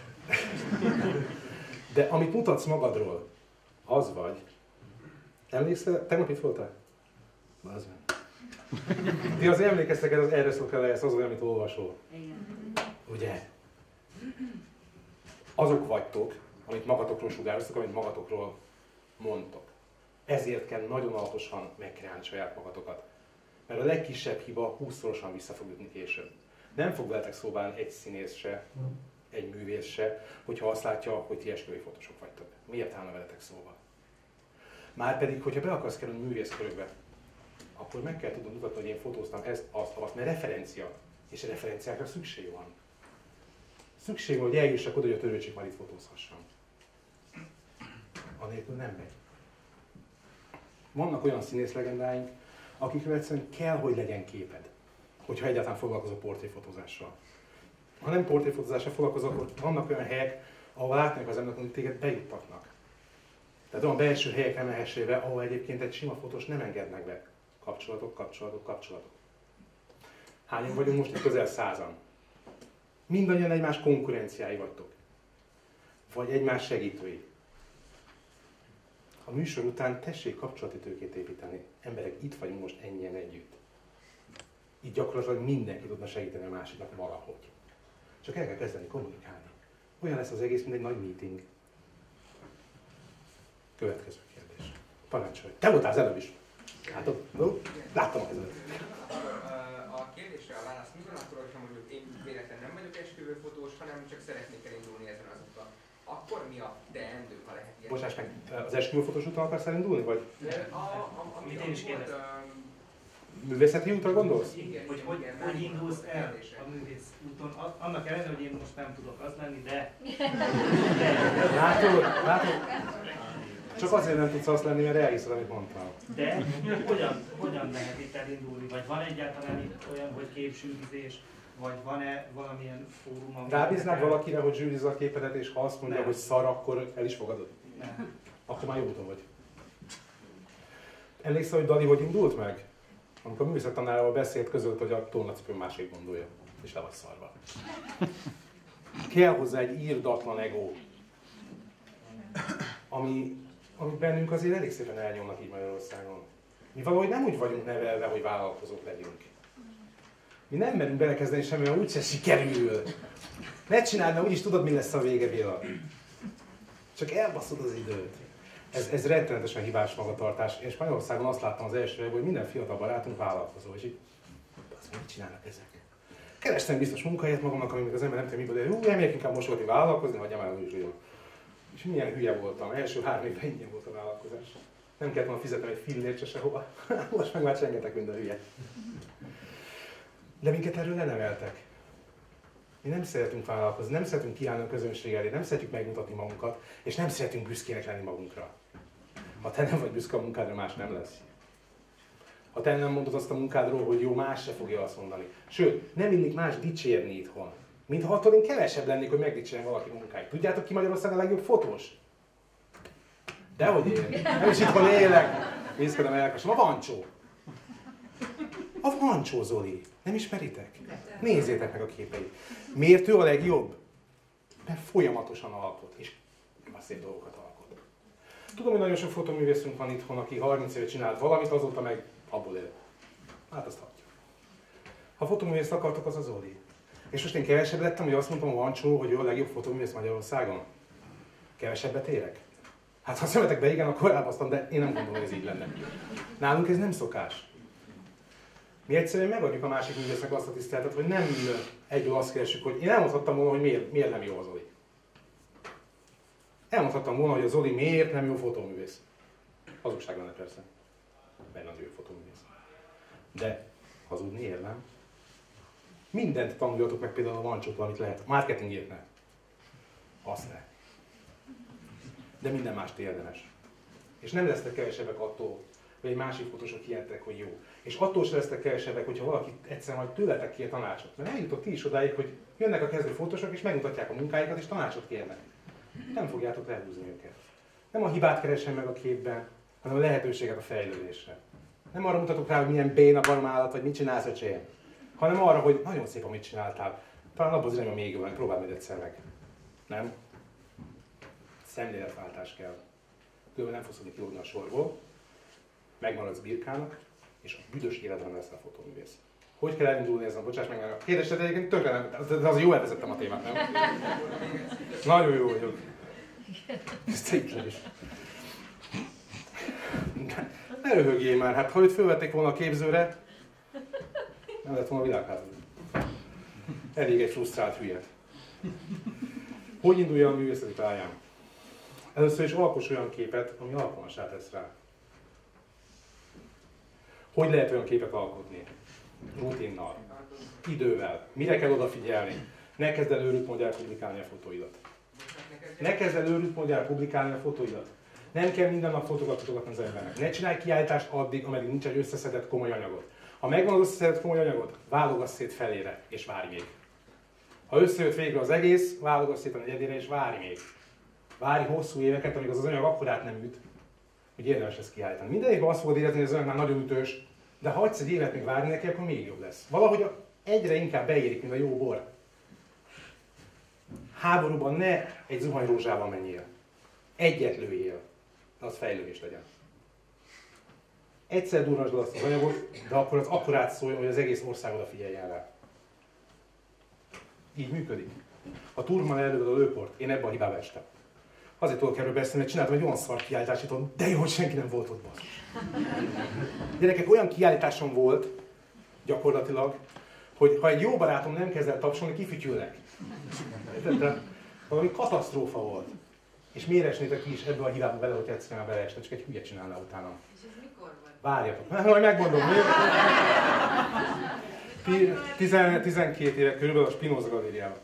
De amit mutatsz magadról, az vagy. Emlékszel, tegnap itt voltál? Az van. Ti az emlékeztek, ez az erre szól kell, ez az, amit olvasol. Igen. Ugye? Azok vagytok, amit magatokról sugároztok, amit magatokról mondtok. Ezért kell nagyon alaposan megkreálni saját magatokat. Mert a legkisebb hiba 20-szorosan vissza fog jutni később. Nem fog veletek szóba állni egy színész se, egy művész se, hogyha azt látja, hogy ti esküvői fotósok vagytok. Miért állna veletek szóba? Márpedig, hogyha be akarsz kerülni művészkörökbe, akkor meg kell tudnod mutatni, hogy én fotóztam ezt, azt, mert referencia. És referenciákra szükség van. Szükség van, hogy eljussak oda, hogy a Törőcsik már itt fotózhassam. Anélkül nem megy. Vannak olyan színészlegendáink, akikről egyszerűen kell, hogy legyen képed, hogyha egyáltalán foglalkozol portréfotózással. Ha nem portréfotózással foglalkozol, akkor vannak olyan helyek, ahol látnak az emberek, hogy téged bejuttatnak. Tehát olyan belső helyekre mehessél be, ahol egyébként egy sima fotós nem engednek be. Kapcsolatok. Hányan vagyunk most? Itt közel 100-an. Mindannyian egymás konkurenciái vagytok. Vagy egymás segítői. A műsor után tessék kapcsolati tőkét építeni. Emberek, itt vagyunk most ennyien együtt. Itt gyakorlatilag mindenki tudna segíteni a másiknak valahogy. Csak el kell kezdeni kommunikálni. Olyan lesz az egész, mint egy nagy meeting. Következő kérdés. Parancsolj. Te voltál az előbb is. Látod? No? Láttam az előbb. A kérdésre a válasz mi van akkor, hogyha mondjuk én véletlenül nem vagyok esküvőfotós, hanem csak szeretnék elindulni ezen az úton. Akkor mi a teendő, ha lehet ilyen? Bocsáss meg, az esküvőfotós úton akarsz elindulni, vagy? Amit én is kérdeztem. Művészeti útra gondolsz? Igen, hogy indulsz el a művész úton. Annak ellenére, hogy én most nem tudok az lenni, de... Látod? Csak azért nem tudsz azt lenni, mert elhiszed, amit mondtam. De hogyan lehet itt elindulni? Vagy van egyáltalán itt olyan, hogy képsűrizés? Vagy van-e valamilyen fórum, ami... Rábíznád valakire, hogy zsűrizza a képedet, és ha azt mondja, Nem. hogy szar, akkor el is fogadod? Nem. Akkor már jó úton vagy. Emlékszel, hogy Dali hogy indult meg? Amikor a művészettanárával beszélt, közölt, hogy a tornacipő másik gondolja. És le vagy szarva. Kell hozzá egy írdatlan ego, ami bennünk azért elég szépen elnyomnak így Magyarországon. Mi valahogy nem úgy vagyunk nevelve, hogy vállalkozók legyünk. Mi nem merünk belekezdeni semmivel, úgyse sikerül. Ne csináld, mert úgyis tudod, mi lesz a vége, Béla. Csak elbaszod az időt. Ez rettenetesen hibás magatartás. És Magyarországon azt láttam az első évben, hogy minden fiatal barátunk vállalkozó. És így, azt mit csinálnak ezek? Kerestem biztos munkahelyet magamnak, amikor az ember nem tudja miből, de elmegyek inkább mosogatni vállalkozni, hagyjam el úgyis jó. És milyen hülye voltam. Első 3 évben ingyen volt a vállalkozás. Nem kellett volna fizetni egy fillért se sehova. Most meg már csengetek minden hülye. De minket erről leneveltek. Mi nem szeretünk vállalkozni, nem szeretünk kiállni a közönség elé, nem szeretjük megmutatni magunkat, és nem szeretünk büszkének lenni magunkra. Ha te nem vagy büszke a munkádra, más nem lesz. Ha te nem mondod azt a munkádról, hogy jó, más se fogja azt mondani. Sőt, nem illik más dicsérni itthon. Mintha attól én kevesebb lennék, hogy megdicsérjen valaki munkáit. Tudjátok ki Magyarországon a legjobb fotós? Dehogy én. Nem is itthon élek. Nézkedem elkasem. A Vancsó. A Vancsó Zoli. Nem ismeritek? Nézzétek meg a képeit. Miért ő a legjobb? Mert folyamatosan alkot, és szép dolgokat alkot. Tudom, hogy nagyon sok fotóművészünk van itthon, aki 30 éve csinált valamit, azóta meg abból él. Hát azt hagyja. Ha fotóművészt akartok, az a Zoli. És most én kevesebb lettem, hogy azt mondtam a Vancsó, hogy ő a legjobb fotóművész Magyarországon? Kevesebbet érek? Hát ha szemetek be, igen, akkor elbasztam, de én nem gondolom, hogy ez így lenne. Nálunk ez nem szokás. Mi egyszerűen megadjuk a másik művésznek azt a tiszteletet, hogy nem egyből azt keresünk, hogy én elmondhattam volna, hogy miért nem jó a Zoli. Elmondhattam volna, hogy a Zoli miért nem jó fotóművész. Hazugság lenne persze. Benne az jó fotóművész. De hazudni érlem. Mindent tanuljatok meg, például a Vancsótól, amit lehet. Marketingért ne. Azt ne. De minden mást érdemes. És nem lesztek kevesebbek attól, hogy egy másik fotósok hihetek, hogy jó. És attól sem lesztek kevesebbek, hogyha valaki egyszerűen majd tőletek kér tanácsot. Mert eljutott ti is odáig, hogy jönnek a kezdő fotósok, és megmutatják a munkáikat, és tanácsot kérnek. Nem fogjátok lehúzni őket. Nem a hibát keresem meg a képben, hanem a lehetőséget a fejlődésre. Nem arra mutatok rá, hogy milyen béna baromállat, vagy mit csinálsz, öcsém, hanem arra, hogy nagyon szép, amit csináltál. Talán abban az irányban még jobban, próbáld meg egyszer meg. Nem? Szemléletváltás kell. Különben nem fogsz tudni kilódni a sorból, megmaradsz birkának, és a büdös életben lesz a fotóművész. Hogy kell elindulni ezen? Bocsáss meg, a kérdésed egyébként tökre nem, de az jó elvezettem a témát, nem? Nagyon jó vagyok. Ez itt is. Ne röhögjél már, hát ha őt fölvették volna a képzőre, nem lett volna világháború. Elég egy frusztrált hülye. Hogy indulja a művészeti pályán? Először is alkoss olyan képet, ami alkalmassá tesz rá. Hogy lehet olyan képet alkotni? rutinnal, idővel. Mire kell odafigyelni? Ne kezd el őrült módjára publikálni a fotóidat. Ne kezd el őrült módjára publikálni a fotóidat. Nem kell minden nap fotókat mutogatni az embernek. Ne csinálj kiállítást addig, ameddig nincs egy összeszedett komoly anyagod. Ha megvan az összeszedett komoly anyagod, válogass szét felére, és várj még. Ha összejött végre az egész, válogass szét a negyedére, és várj még. Várj hosszú éveket, amíg az anyag akkorát nem üt, hogy érdemes ezt kiállítani. Minden évben azt fogod érezni, hogy az anyag már nagyon ütős, de ha hagysz egy évet még várni neki, akkor még jobb lesz. Valahogy egyre inkább beérik, mint a jó bor. Háborúban ne egy zuhanyrózsával menjél. Egyet lőjél, de az fejlődés legyen. Egyszer durrasd azt az anyagot, de akkor az akkorát szóljon, hogy az egész ország odafigyeljen rá. Így működik. A Turman előad a lőport, én ebbe a hibába estem. Azért tudok erről beszélni, mert csináltam egy olyan szar kiállítást, de jó, hogy senki nem volt ott, basszus. Gyerekek, olyan kiállításom volt, gyakorlatilag, hogy ha egy jó barátom nem kezd el tapsolni, kifütyülnek. De valami katasztrófa volt. És miért esnétek ki is ebbe a hibába bele, hogy egyszerűen beleesne, csak egy hülye csinálna utána. És ez mikor van? Várjatok, majd megmondom. 12 éve körülbelül a Spinoza galériában.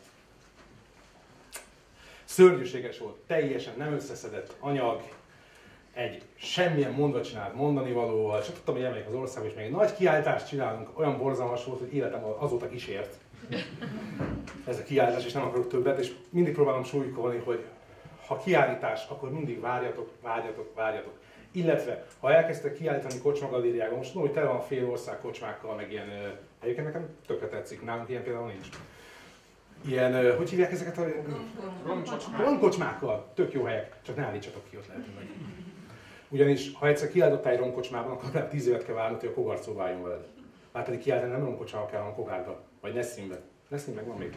Szörnyűséges volt, teljesen nem összeszedett anyag, egy semmilyen mondva csinált mondani valóval, csak tudtam, hogy elmegyek az országba, és még egy nagy kiállítást csinálunk, olyan borzalmas volt, hogy életem azóta kísért. Ez a kiállítás, és nem akarok többet, és mindig próbálom súlykolni, hogy ha kiállítás, akkor mindig várjatok. Illetve, ha elkezdtek kiállítani kocsmagalériákon, most tudom, hogy tele van fél ország kocsmákkal, meg ilyen helyeken, nekem tökre tetszik, nálunk ilyen például nincs. Ilyen, hogy hívják ezeket a... Romkocsmákkal. Tök jó helyek, csak ne állítsatok ki, ott lehetőleg. Ugyanis, ha egyszer kiállítottál egy romkocsmában, akkor legalább 10 évet kell várnod, hogy a kogarcó váljon veled. Már pedig kiállítani nem romkocsmába kell, hanem kogárba. Vagy Nessimbe. Nessim meg van még?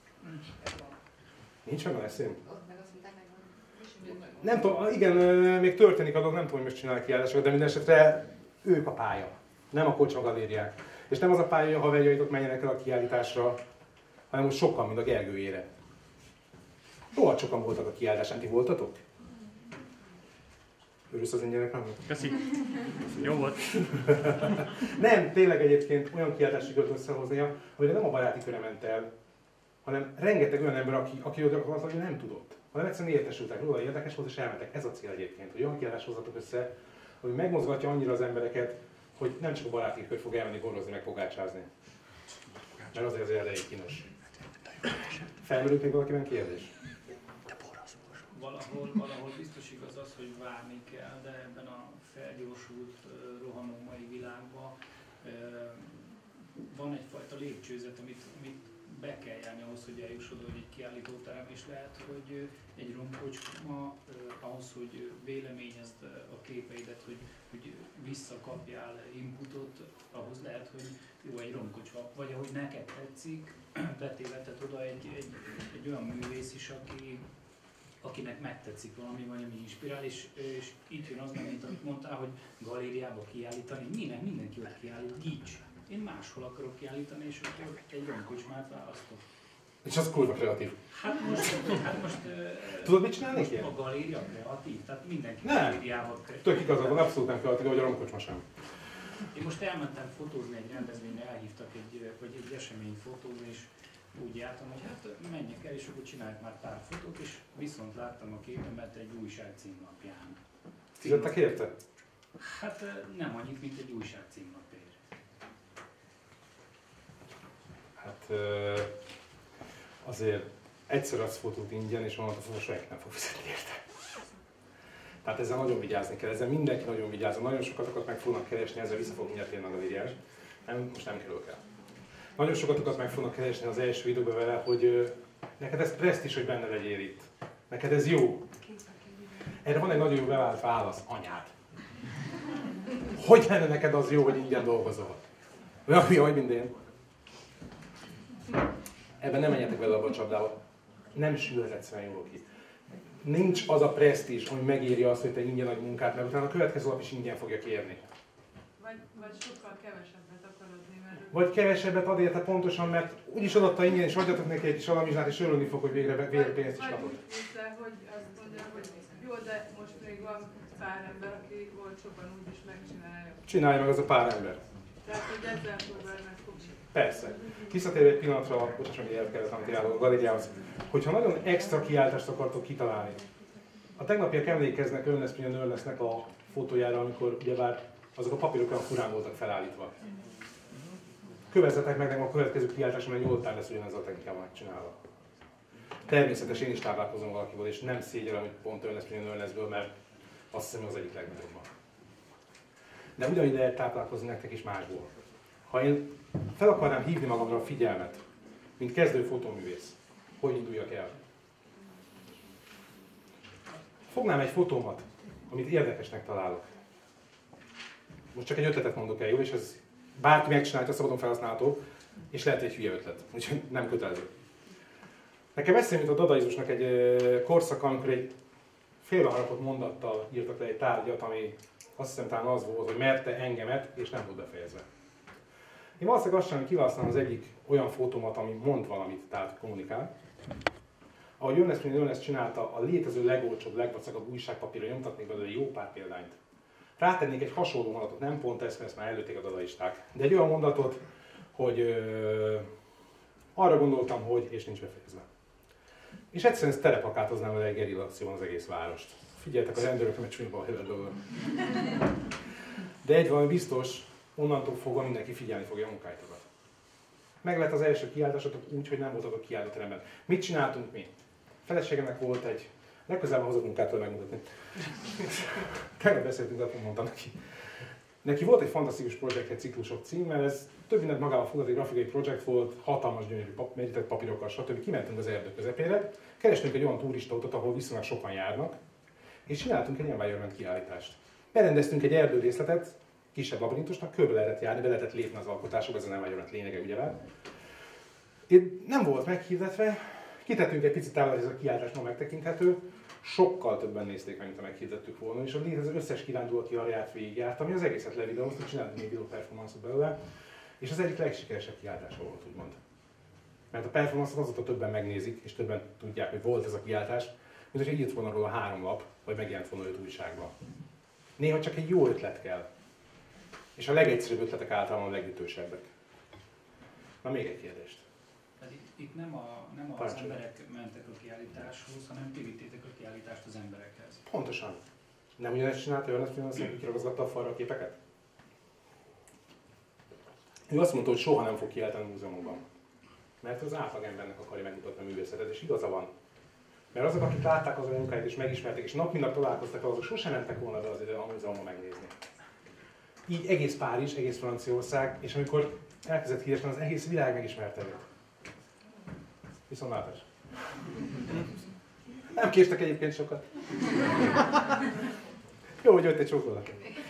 Nincs meg a Nessim? Nem tudom, igen, még történik a dolog, nem tudom, hogy most csinálják kiállásokat, de minden esetre ők a pálya, nem a kocsmagalériák. És nem az a pálya, hogy a haverjaitok menjenek el a kiállításra, hanem most sokan, mint a Gergőjére. Rohadt sokan voltak a kiállításán, ti voltatok? Örülsz az ingyenek, nem? Köszi. Jó volt. Nem, tényleg egyébként olyan kiállítást sikerült összehoznia, hogy nem a baráti köre ment el, hanem rengeteg olyan ember, aki gyakorlatilag nem tudott. Hanem egyszerűen értesültek róla, érdekes volt, és elmentek. Ez a cél egyébként, hogy olyan kiállítást hozzatok össze, hogy megmozgatja annyira az embereket, hogy nem csak a baráti kör fog elmenni borozni, meg pogácsázni. Mert azért az elején kínos. Felmerült még valakiben kérdés? Valahol biztos igaz az, hogy várni kell, de ebben a felgyorsult, rohanó mai világban van egyfajta lépcsőzet, amit be kell járni ahhoz, hogy eljuss oda, hogy egy kiállítóterem, és lehet, hogy egy romkocsma ahhoz, hogy véleményezd a képeidet, hogy visszakapjál inputot, ahhoz lehet, hogy jó egy romkocsma, vagy ahogy neked tetszik, betéveted oda egy olyan művész is, akinek megtetszik valami, vagy ami inspirál, és itt jön az, mint amit mondtál, hogy galériába kiállítani, minek mindenki ott kiállít, gics. Én máshol akarok kiállítani, és akkor egy romkocsmát választok. És az kurva kreatív. Hát most tudod, mit csinálni ilyen? A galéria kreatív, tehát mindenki Nem. galériával kreatív. Tök igazad van, abszolút nem kreatív, hogy a romkocsma sem. Én most elmentem fotózni egy rendezvényre, elhívtak egy eseményt fotózni, és úgy jártam, hogy hát menjek el, és akkor csinálják már pár fotót, és viszont láttam a képemet egy újság címlapján. Fizettek érte? Hát nem annyit, mint egy újság címlapért. Hát azért egyszer azt fotót ingyen, és onnantól fogva senki nem fog fizetni érte. Tehát ezzel nagyon vigyázni kell, ezzel mindenki nagyon vigyázza. Nagyon sokat meg fognak keresni, ezzel vissza fog mindjárt térni a galériás. Most nem kerül el. Nagyon sokat meg fognak keresni az első időben vele, hogy neked ez presztízs, hogy benne legyél itt. Neked ez jó. Erre van egy nagyon jó bevált válasz, anyád. Hogy lenne neked az jó, hogy ingyen dolgozol? Olyan hülye, hogy minden. Ebben nem menjetek vele abba a csapdába. Nem sül ez egyszerűen jól ki. Nincs az a presztízs, ami megéri azt, hogy te ingyen adj munkát, mert utána a következő nap is ingyen fogja kérni. Vagy sokkal kevesebbet akar adni, mert... Vagy kevesebbet ad érte pontosan, mert úgyis adatta ingyen, és adjatok neki egy kis alamizsnát, és örülni fog, hogy végre pénzt is kapott. Vagy hogy azt mondja, hogy jó, de most még van pár ember, aki olcsóban úgyis megcsinálja. Csinálja meg az a pár ember. Tehát, hogy ezzel próbálnak fogni. Persze. Visszatérve egy pillanatra, bocsás, hogy elkezdett, amit irányolok a galériához, hogyha nagyon extra kiáltást akartok kitalálni. A tegnapiak emlékeznek Nörlesznek a fotójára, amikor ugyebár azok a papírok olyan furán voltak felállítva. Kövezzetek meg nekem a következő kiáltásra, mert 8 lesz ugyanezzel a technikával megcsinálva. Természetes, én is táplálkozom valakiból, és nem szégyellem, hogy pont Nörleszből, mert azt hiszem az egyik legnagyobb. De ugyanígy lehet táplálkozni nektek is másból. Ha én fel akarnám hívni magamra a figyelmet, mint kezdő fotóművész, hogy induljak el? Fognám egy fotómat, amit érdekesnek találok. Most csak egy ötletet mondok el, jó? És ez bárki megcsinálja, szabadon felhasználható, és lehet egy hülye ötlet, úgyhogy nem kötelező. Nekem eszembe jutott a dadaizmusnak egy korszaka, amikor egy félbeharapott mondattal írtak le egy tárgyat, ami azt hiszem talán az volt, hogy merte engemet, és nem volt befejezve. Én valószínűleg azt sem kihasználom az egyik olyan fotómat, ami mond valamit, tehát kommunikál. Ahogy Ernest csinálta, a létező legolcsóbb, legvacakabb újságpapírra nyomtatnék belőle jó pár példányt. Rátennék egy hasonló mondatot, nem pont ezt, mert ezt már előtték a dadaisták, de egy olyan mondatot, hogy arra gondoltam, hogy, és nincs befejezve. És egyszerűen ezt telepakáltoznám vele egy gerillációban az egész várost. Figyeljetek, a rendőrök nem egy csúnyba a hőledből. De egy valami biztos, onnantól fogva mindenki figyelni fogja a munkáitokat. Meg lett az első kiáltásotok úgy, hogy nem voltak a kiállóteremben. Mit csináltunk mi? A feleségemnek volt egy, legközelebb hozott munkától megmutatni. Tegnap beszéltünk, akkor mondtam neki. Neki volt egy fantasztikus projekt, egy ciklusok címmel, ez több mindent magával foglalt, egy grafikai projekt volt, hatalmas gyönyörű meditett papírokkal, stb. Kimentünk az erdő közepére, kerestünk egy olyan turistautót, ahol viszonylag sokan járnak, és csináltunk egy environment kiállítást. Berendeztünk egy erdőrészletet, kisebb labirintusnak, körbe lehetett járni, be lehetett lépni az alkotásokba, ez az environment lényege, ugye? Nem volt meghirdetve, kitettünk egy picit távol, ez a kiállítás ma megtekinthető, sokkal többen nézték meg, mint a meghirdettük volna, és az összes kiránduló, aki arra járt, végigjárt, ami az egészet levideóztuk, csináltunk egy videó performance-ot belőle, és az egyik legsikeresebb kiáltása volt, úgymond. Mert a performance-ot azóta többen megnézik, és többen tudják, hogy volt ez a kiáltás, mint hogy írt volna róla 3 lap, vagy megjelent volna 5 újságban. Néha csak egy jó ötlet kell. És a legegyszerűbb ötletek általában a legütősebbek. Na még egy kérdést. Itt nem az emberek mentek a kiállításhoz, hanem ti vittétek a kiállítást az emberekhez. Pontosan. Nem ugyanezt csinálta Ernest, hogy kiragozgatta a falra a képeket? Ő azt mondta, hogy soha nem fog kiállítani a múzeumokban. Mert az átlagembernek akarja megmutatni a művészetet, és igaza van. Mert azok, akik látták az a munkáját és megismerték, és nap mint nap találkoztak, azok sosem mentek volna be a múzeumban megnézni. Így egész Párizs, egész Franciaország, és amikor elkezdett híresben, az egész világ megismerte őt. Viszontlátás. Nem késtek egyébként sokat. Jó, hogy jött egy csókolata.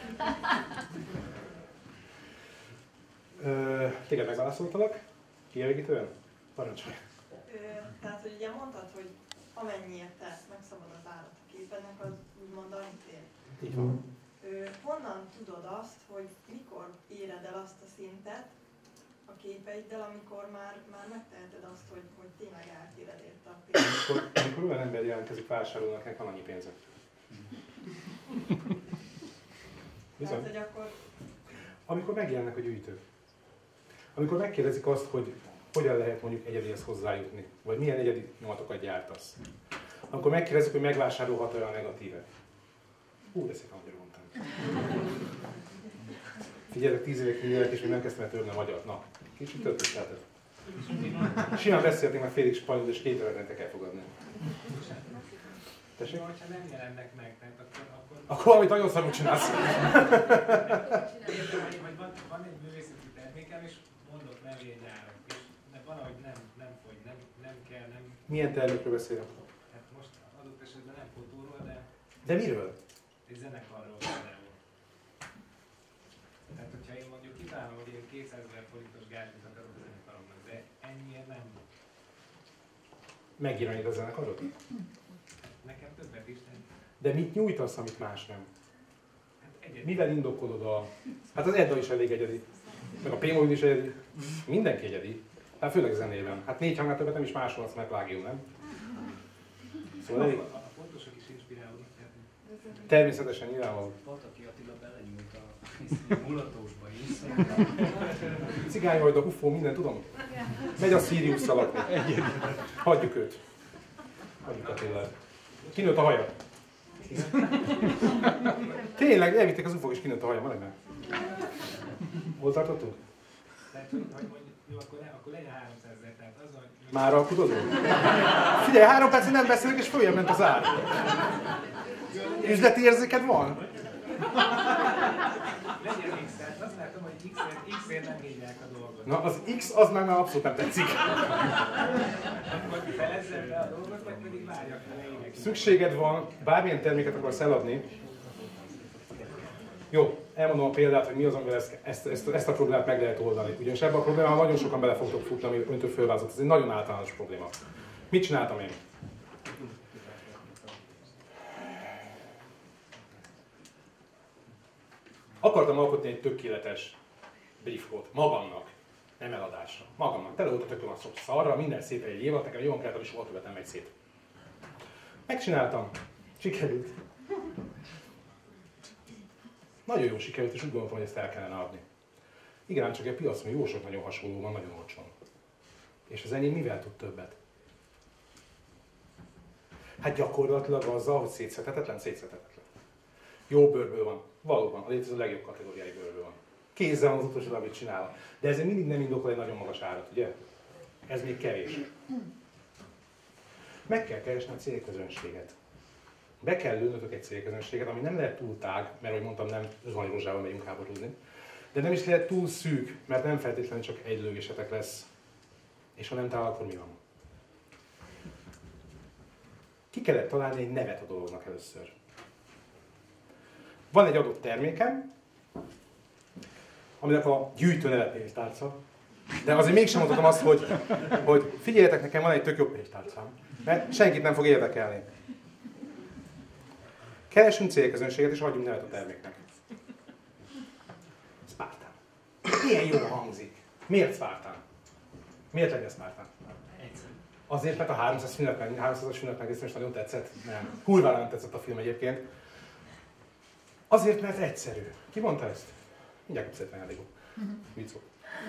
Téged megválaszoltalak? Kielégítően? Parancsolj. Tehát, hogy ugye mondtad, hogy amennyiért te megszabad az állat a képennek, az úgymond annyit ér. Így van. Honnan tudod azt, hogy mikor éred el azt a szintet a képeiddel, amikor már megteheted azt, hogy tényleg eltéred érte a pénzt? Amikor olyan ember jelentkezik vásárolónak, nekem van annyi pénze. Bizony. Tehát, hogy akkor... Amikor megjelennek a gyűjtők. Amikor megkérdezik azt, hogy hogyan lehet mondjuk egyedihez hozzájutni, vagy milyen egyedi nyomatokat gyártasz. Amikor megkérdezik, hogy megvásárolhat olyan negatívet. De szépen magyarul mondtam. Figyelek, 10 évek figyelek, és még nem kezdtem el törni a magyart. Na, kicsit többet lehetett. Simán beszéltünk, mert félig spanyol, és 2 évente kell fogadni. Tessék? Ha nem jelennek meg, tehát akkor valamit nagyon szarul csinálsz. Értem, hogy van egy művészeti termékem, és mondok nevén gyárak, de valahogy nem fogy, nem kell, nem... Milyen termékről beszélek? Hát most adott esetben nem fotóról, de... De miről? Egy zenekarról például. Tehát, hogyha én mondjuk kitalálom, hogy én 200 000 forintos gázsit akarok a zenekaromnak, de ennyiért nem... Megjelenít a zenekarod? Nekem többet is nem. De mit nyújtasz, amit más nem? Hát egyedi. Mivel indokolod a... Hát az Edda is elég egyedi. Meg a P-mobil is egyedi. Mindenki egyedi. Hát főleg zenében. Hát 4 hangnál többet nem is másolhatsz, mert plágium, nem? Szóval elég... A fotósok is inspirálódnak. Természetesen nyilvánvaló. Pataki Attila belenyúlt a mulatósba is. Cigányhajdak, UFO, minden tudom. Megy a Sirius-szal lakni. Hagyjuk őt. Hagyjuk Attilát. Kinőtt a haja. Tényleg, elvitték az UFO-k és kinőtt a haja, majdnem. Hol tartottunk? Tehát, hogy jó, akkor legyen 300 000, tehát az, hogy... Már alkudozó? Figyelj, 3 percig nem beszélek és följebb ment az ár. Üzleti érzéked van? Legyen X, tehát azt látom, hogy X-ért nem hívják a dolgot. Na, az X az már abszolút nem tetszik. Akkor felezzem be a dolgot, vagy pedig várjak vele évekig. Szükséged van, bármilyen terméket akarsz eladni. Jó, elmondom a példát, hogy mi az, amivel ezt a problémát meg lehet oldani. Ugyanis ebben a problémában nagyon sokan bele fogtok futni, amit öntől fölvázott. Ez egy nagyon általános probléma. Mit csináltam én? Akartam alkotni egy tökéletes briefkót magamnak, nem eladásra. Magamnak. Tele volt a tököm a szarra, minden szépen egy év alatt, nekem jól kellett, és soha többet nem megy szét. Megcsináltam. Sikerült. Nagyon jó sikerült, és úgy gondoltam, hogy ezt el kellene adni. Igen, csak egy piacon jó sok nagyon hasonló van, nagyon olcsón. És az enyém mivel tud többet? Hát gyakorlatilag azzal, hogy szétszedhetetlen. Jó bőrből van. Valóban, a létező legjobb kategóriái bőrből van. Kézzel van az utolsó, amit csinál. De ez mindig nem indokol egy nagyon magas árat, ugye? Ez még kevés. Meg kell keresni a célközönséget. Be kell lőnötök egy célközönséget, ami nem lehet túl tág, mert ahogy mondtam, nem zuhanyi rozsával megyünk háborúzni. De nem is lehet túl szűk, mert nem feltétlenül csak egy lövésetek lesz. És ha nem talál, akkor mi van? Ki kellett találni egy nevet a dolognak először. Van egy adott termékem, aminek a gyűjtő neve pénztárca, de azért mégsem mondhatom azt, hogy figyeljetek, nekem van egy tök jó pénztárcám, mert senkit nem fog érdekelni. Keresünk célközönséget és adjunk nevet a terméknek. Spartan. Milyen jól hangzik. Miért Spartan? Miért legyen Spartan? Azért, mert a 300-as filmet megnéztem, és nagyon tetszett? Nem. Kurvára nem tetszett a film egyébként. Azért, mert egyszerű. Ki mondta ezt? Mindjárt kapsz elég. Vicc volt.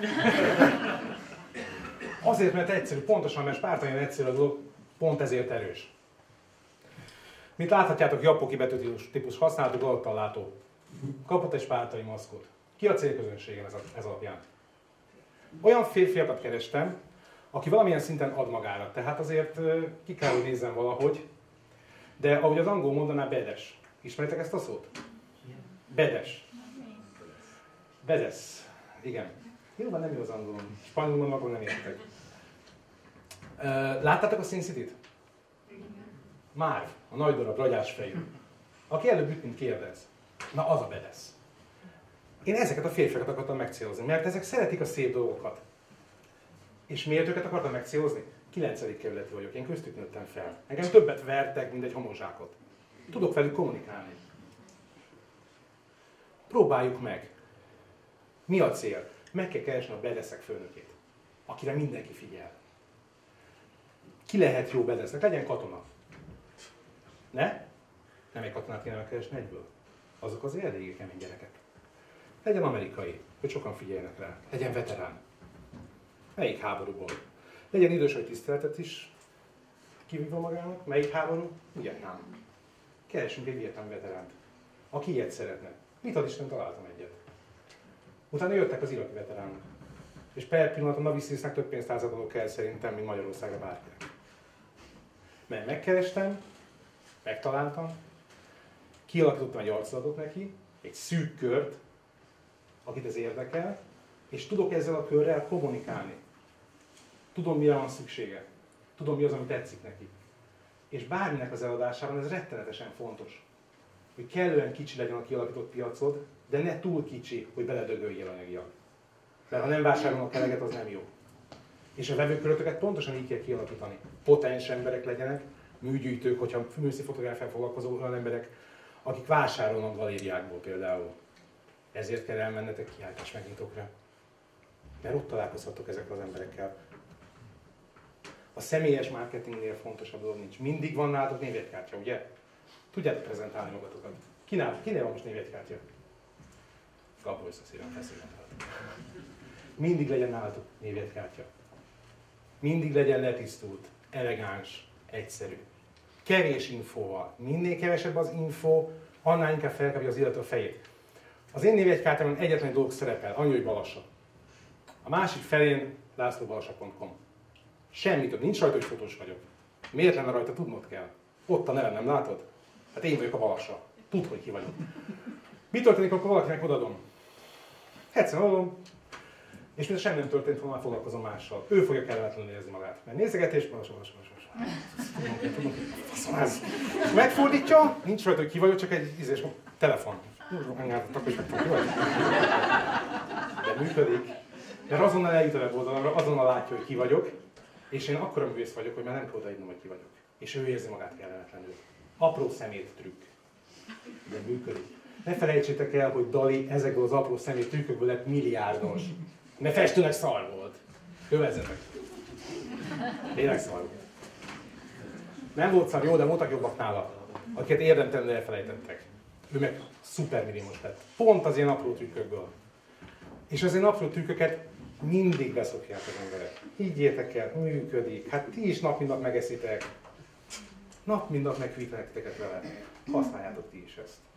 Azért, mert egyszerű. Pontosan, mert Spartan ilyen egyszerű a dolog, pont ezért erős. Mint láthatjátok, jappoki betűtípus használtuk, alattal látó. Kapott egy spártai maszkot. Ki a célközönségem ez alapján? Olyan férfiakat kerestem, aki valamilyen szinten ad magára. Tehát azért ki kell, hogy nézzem valahogy. De ahogy az angol mondaná, bedes. Ismeritek ezt a szót? Bedes. Bedesz. Igen. Jó, van, nem jó az angolom. Spanyolul mondom, akkor nem értek. Láttátok a Sin City-t? Marv, a nagy darab, ragyás fejű. Aki előbb üt, mint kérdez. Na, az a bedesz. Én ezeket a férfiakat akartam megcélozni, mert ezek szeretik a szép dolgokat. És miért őket akartam megcélozni? 9. kerületi vagyok, én köztük nőttem fel. Engem többet vertek, mint egy homozsákot. Tudok velük kommunikálni. Próbáljuk meg. Mi a cél? Meg kell keresni a bedeszek főnökét, akire mindenki figyel. Ki lehet jó bedesznek? Legyen katona. Ne? Nem egy katonát kéne megkeresni egyből. Azok az eléggé kemény gyerekek. Legyen amerikai, hogy sokan figyeljenek rá. Legyen veterán. Melyik háborúból? Legyen idős, hogy tiszteletet is kivívva magának. Melyik háború? Vietnám. Keresünk egy vietnámi veteránt, aki ilyet szeretne. Mit ad Isten, találtam egyet. Utána jöttek az iraki veteránok. És per pillanat a Navisztisznek több pénztárcát kell szerintem, mint Magyarországra bárkinek. Mert megkerestem, megtaláltam, kialakítottam egy arculatot neki, egy szűk kört, akit ez érdekel, és tudok ezzel a körrel kommunikálni. Tudom, mire van szüksége. Tudom, mi az, ami tetszik neki. És bárminek az eladásában ez rettenetesen fontos. Hogy kellően kicsi legyen a kialakított piacod, de ne túl kicsi, hogy beledögöljél anyagilag. Mert ha nem vásárolnak eleget, az nem jó. És a vevőkörötöket pontosan így kell kialakítani. Potens emberek legyenek, műgyűjtők, hogyha műszi fotográfiával foglalkozó olyan emberek, akik vásárolnak galériákból például. Ezért kell elmennetek kiállítás megnyitókra. Mert ott találkozhatok ezekkel az emberekkel. A személyes marketingnél fontosabb dolog nincs. Mindig van nálatok névjegykártya, ugye? Tudjátok prezentálni magatokat. Kinél van most névjegykártya? Kapolj szívem, feszültem. Mindig legyen nálatok névjegykártya. Mindig legyen letisztult, elegáns, egyszerű. Kevés infóval. Minél kevesebb az info, annál inkább felkapja az illető a fejét. Az én névjegykártyámon egyetlen dolog szerepel, annyi, hogy Balassa. A másik felén lászlóbalassa.com. Semmi több, nincs rajta, hogy fotós vagyok. Miért lenne rajta, tudnod kell. Ott a nevem, nem látod? Hát én vagyok a Balassa. Tudd, hogy ki vagyok. Mi történik, akkor valakinek odadom? Egyszerűen adom, és mintha semmi nem történt volna, foglalkozom mással. Ő fogja kellemetlenül érezni magát. Mert nézegetés, Balassa. Megfordítja, nincs rajta, hogy ki vagyok, csak egy ízés telefon. De működik. Mert azonnal eljut a weboldalra, azonnal látja, hogy ki vagyok, és én akkora művész vagyok, hogy már nem kell odaírnom, hogy ki vagyok. És ő érzi magát kellemetlenül. Apró szemét trükk. De működik. Ne felejtsétek el, hogy Dali ezekből az apró szemét trükkökből lett milliárdos. Mert festőnek szar volt. Kövezzetek. Tényleg szar volt. Nem volt szar, jó, de voltak jobbak nála, akiket érdemtelenül elfelejtettek. Ő meg szupermilliómos lett. Pont az ilyen apró trükkökből. És az ilyen apró trükköket mindig beszokják az emberek. Higgyétek el, működik. Hát ti is nap mint nap megeszitek. Nap mint nap meghűítenek titeket vele. Használjátok ti is ezt.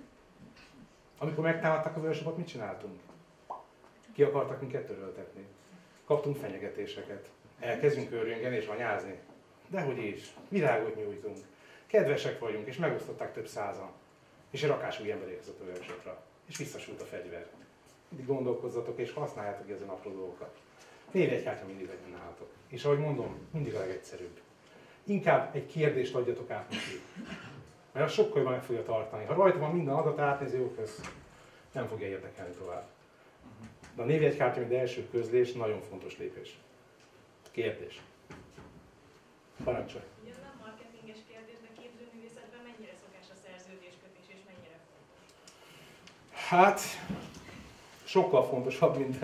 Amikor megtámadták a vörösapot, mit csináltunk? Ki akartak minket töröltetni. Kaptunk fenyegetéseket. Elkezdünk őrjöngeni és anyázni. Dehogy is. Virágot nyújtunk. Kedvesek vagyunk, és megosztották több százan. És egy rakás új ember érkezett a vörösapra. És visszasült a fegyver. Mindig gondolkozzatok, és használjátok ezen apró dolgokat. Névjegykártya mindig legyen nálatok. És ahogy mondom, mindig a legegyszerűbb. Inkább egy kérdést adjatok át neki. Mert az sokkal jobban meg fogja tartani. Ha rajta van minden adat átnéző, nem fogja érdekelni tovább. De a névjegykártya, mint első közlés, nagyon fontos lépés. Kérdés. Parancsolj! Ugye ez nem marketinges kérdés, de képzőművészetben mennyire szokás a szerződéskötés és mennyire fontos? Hát, sokkal fontosabb, mint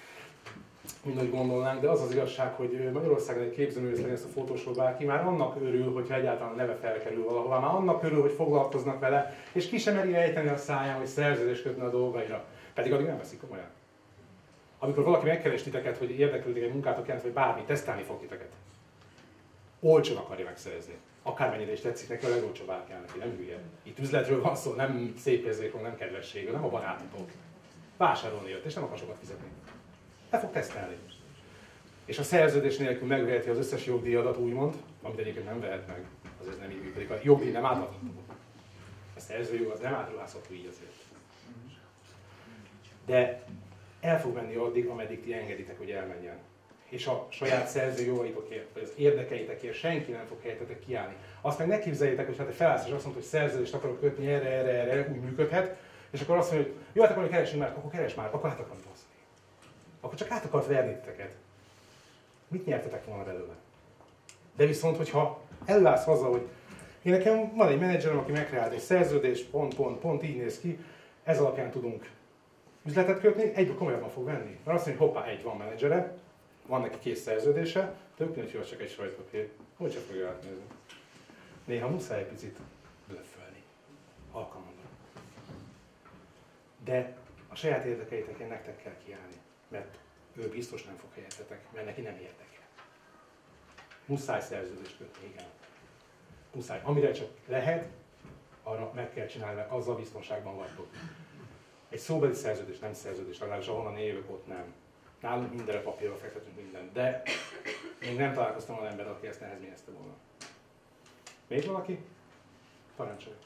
hogy gondolnánk, de az az igazság, hogy Magyarországon egy képzőművész legyen, ezt a fotósról bárki, már annak örül, hogyha egyáltalán a neve felkerül valahová, már annak örül, hogy foglalkoznak vele, és ki sem meri ejteni a száján, hogy szerződést kötne a dolgaira. Pedig addig nem veszik komolyan. Amikor valaki megkeres titeket, hogy érdeklődik egy munkátok jelent, vagy bármi, tesztelni fog titeket. Olcsón akarja megszerezni. Akármennyire is tetszik neki, a legolcsóbb ár kell neki, nem hülye. Itt üzletről van szó, nem szép érzékről, nem kedvességről, nem a barátotok. Vásárolni jött, és nem akar sokat fizetni. Le fog tesztelni. És a szerződés nélkül megveheti az összes jogdíjadat, úgymond, amit egyébként nem vehet meg, azért nem így működik. A jogdíj nem átadható. A szerzőjog az nem átruházható így azért. De el fog menni addig, ameddig ti engeditek, hogy elmenjen. És a saját szerzőjogaitokért, vagy az érdekeitekért senki nem fog helyetetek kiállni. Azt meg ne képzeljétek, hogy hát egy felállsz és azt mondta, hogy szerződést akarok kötni erre, úgy működhet, és akkor azt mondja, hogy jó, hát akkor keresünk már, akkor keres már, akkor át akarod hozni. Akkor csak át akart verni titeket. Mit nyertetek volna belőle? De viszont, hogyha előállsz azzal, hogy én nekem van egy menedzserem, aki megkreált egy szerződést, pont, így néz ki, ez alapján tudunk üzletet kötni, egyből komolyabban fog venni. Mert azt mondja, hogy hoppá, van menedzsere, van neki kész szerződése, tök mindegy, hogy csak egy sajtpapír, hogy csak fogja átnézni. Néha muszáj egy picit blöffölni. Halkan mondom. De a saját érdekeitekért nektek kell kiállni, mert ő biztos nem fog helyettetek, mert neki nem érdekel. Muszáj szerződést kötni, igen. Muszáj. Amire csak lehet, arra meg kell csinálni, mert azzal biztonságban vagytok. Egy szóbeli szerződés, nem szerződés, legalábbis ahonnan évek ott nem. Nálunk mindenre papírra fektetünk mindent, de még nem találkoztam olyan emberrel, aki ezt nehezményezte volna. Még valaki? Parancsolj!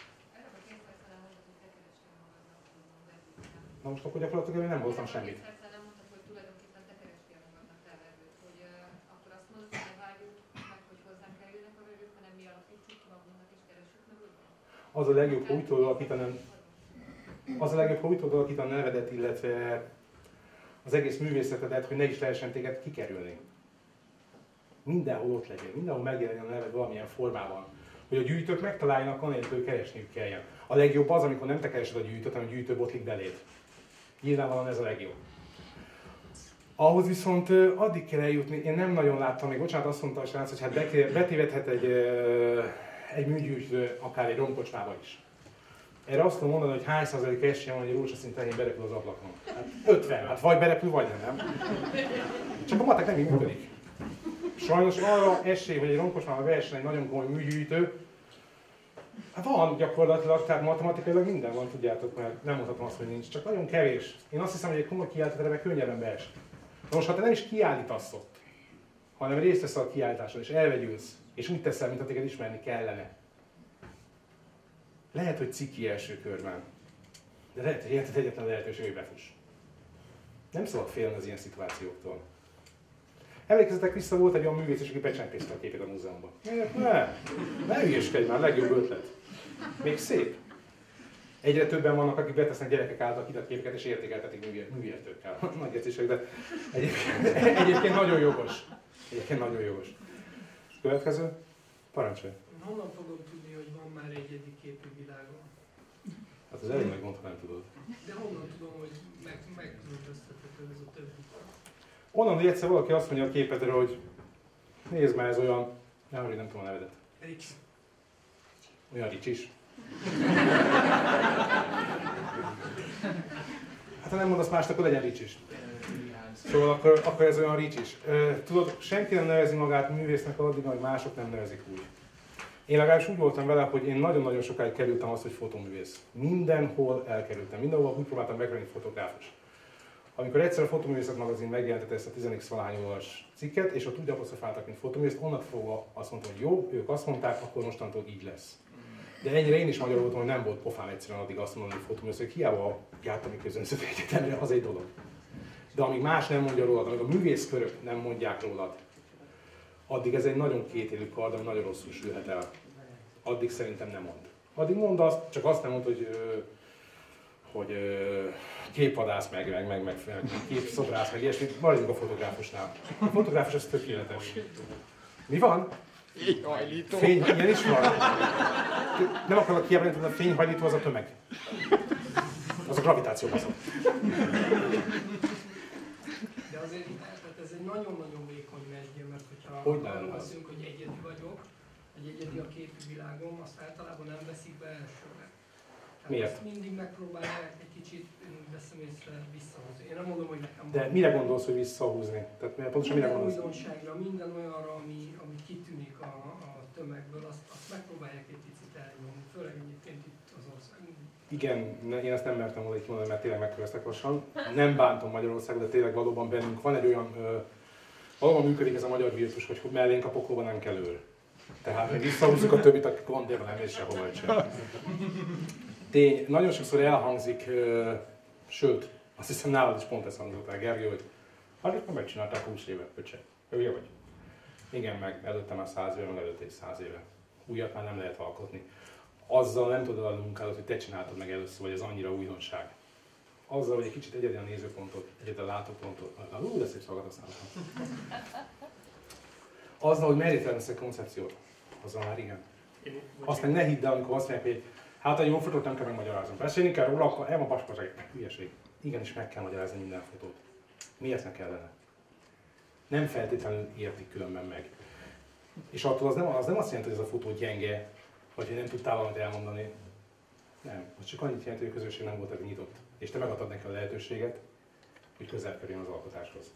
Na most akkor gyakorlatilag én nem voltam semmit. Az a legjobb, ha úgy tudod alakítani, a nevedet, illetve az egész művészetedet, hogy ne is lehessen téged kikerülni. Mindenhol ott legyél, mindenhol megjelenjen a neved valamilyen formában. Hogy a gyűjtők megtaláljanak, anélkül keresniük kelljen. A legjobb az, amikor nem te keresed a gyűjtőt, hanem a gyűjtő botlik beléd. Nyilvánvalóan ez a legjobb. Ahhoz viszont addig kell eljutni, én nem nagyon láttam, még bocsánat, azt mondta a srác, hogy hát betévedhet egy műgyűjtő akár egy romkocsmába is. Erre azt tudom mondani, hogy hány százalék esélye van, hogy egy rózsaszín tehén berepül az ablakon. Hát 50, hát vagy berepül, vagy nem. Csak a matek nem így működik. Sajnos arra esély, hogy egy ronkosmával versen egy nagyon komoly műgyűjtő, hát van gyakorlatilag, tehát matematikailag minden van, tudjátok, mert nem mondhatom azt, hogy nincs, csak nagyon kevés. Én azt hiszem, hogy egy komoly kiállítóteremben könnyebben beesik. Most, ha te nem is kiállítasz ott, hanem részt veszel a kiállításon, és elvegyülsz, és úgy teszel, mintha téged ismerni kellene. Lehet, hogy ciki első körben, de lehet, hogy életed egyetlen lehetőség, hogy befuss. Nem szabad félni az ilyen szituációktól. Emlékezzetek vissza, volt egy olyan művész, aki becsempészte a képét a múzeumban. Ne hülyeskedj már, legjobb ötlet. Még szép. Egyre többen vannak, akik betesznek gyerekek által kidat képeket és értékeltetik műértőkkel. Nagy egyszerűség, de egyébként nagyon jogos. Egyébként nagyon jogos. Következő? Parancsolj. Honnan fogom tudni, hogy van már egyedi képű világon? Hát az elég megmond, ha nem tudod. De honnan tudom, hogy meg tudod összetetni ez a többi? Onnan, hogy egyszer valaki azt mondja a képedre, hogy nézd már, ez olyan, nem tudom a nevedet. Ricsi. Olyan ricsis. Hát ha nem mondasz mást, akkor legyen ricsis. Szóval akkor ez olyan ricsis. Tudod, senki nem nevezi magát művésznek addig, amíg mások nem nevezik úgy. Én legalábbis úgy voltam vele, hogy én nagyon-nagyon sokáig kerültem azt, hogy fotóművész. Mindenhol elkerültem, mindenhol úgy próbáltam megvenni fotográfus. Amikor egyszer a Fotoművészet magazin megjelentette ezt a 10x valány oldalas cikket, és ott úgy apostrofáltak, mint fotoművész, onnan fogva azt mondtam, hogy jó, ők azt mondták, akkor mostantól így lesz. De ennyire én is magyar voltam, hogy nem volt pofám egyszerűen addig azt mondani, hogy fotoművész, hogy hiába jártam a közönszövi egyetemre, az egy dolog. De amíg más nem mondja rólad, amíg a művészkörök nem mondják rólad, addig ez egy nagyon kétélű kard, ami nagyon rosszul sülhet el. Addig szerintem nem mond. Addig mond azt, csak azt nem mond, hogy képvadász, meg képszobrász, meg ilyesmi, maradjunk a fotográfusnál. A fotográfus az tökéletes. Mi van? Fényhajlító. Ilyen is van. Nem akarok kijelenteni, hogy a fényhajlító az a tömeg. Az a gravitáció baszok. De azért tehát ez egy nagyon-nagyon vékony mesdje, mert hogyha arról beszélünk, hogy egyedi vagyok, hogy egyedi a képű világom, azt általában nem veszik be elsőre. Miért? Ezt mindig megpróbálják egy kicsit, veszem észre, visszahozni. Én nem mondom, hogy nekem... De mire gondolsz, hogy visszahúzni? Tehát pontosan mire gondolsz? Minden újdonságra, minden olyanra, ami kitűnik a tömegből, azt megpróbálják egy picit elnyomni, főleg egyébként itt az országban. Igen, én ezt nem mertem volna így mondani, mert tényleg megköveztek lassan. Nem bántom Magyarországot, de tényleg valóban bennünk van egy olyan... valóban működik ez a magyar vírus, hogy mellénk a pokolban nem kell őr. Tehát mi visszahúzzuk a többit, a gondjában nem és sehova sem. Tény, nagyon sokszor elhangzik, sőt, azt hiszem nálad is pont ezt hangzott el, Gergő, hogy hát itt megcsinálták 20 éve, pöcse. Hülye vagy? Igen, meg előtte már 100 éve, meg előtte is 100 éve. Újat már nem lehet alkotni. Azzal nem tudod a munkádat, hogy te csináltad meg először, vagy ez annyira újdonság. Azzal, hogy egy kicsit egyedi a nézőpontot, egyedi a látópontot, de szép szavakat használtam. Azzal, hogy merjél felvenni egy koncepciót, azzal már igen. Azt meg ne hidd el, amikor azt mondják, hogy hát a jó fotót nem kell megmagyarázni. Beszélni kell róla, akkor el van paspaság. Hülyeség. Igenis meg kell magyarázni minden fotót. Miért ne kellene? Nem feltétlenül értik különben meg. És attól az nem azt jelenti, hogy ez a fotó gyenge, vagy hogy nem tudtál valamit elmondani. Nem. Az csak annyit jelenti, hogy a közösség nem volt eddig nyitott. És te megadtad neki a lehetőséget, hogy közel kerüljön az alkotáshoz.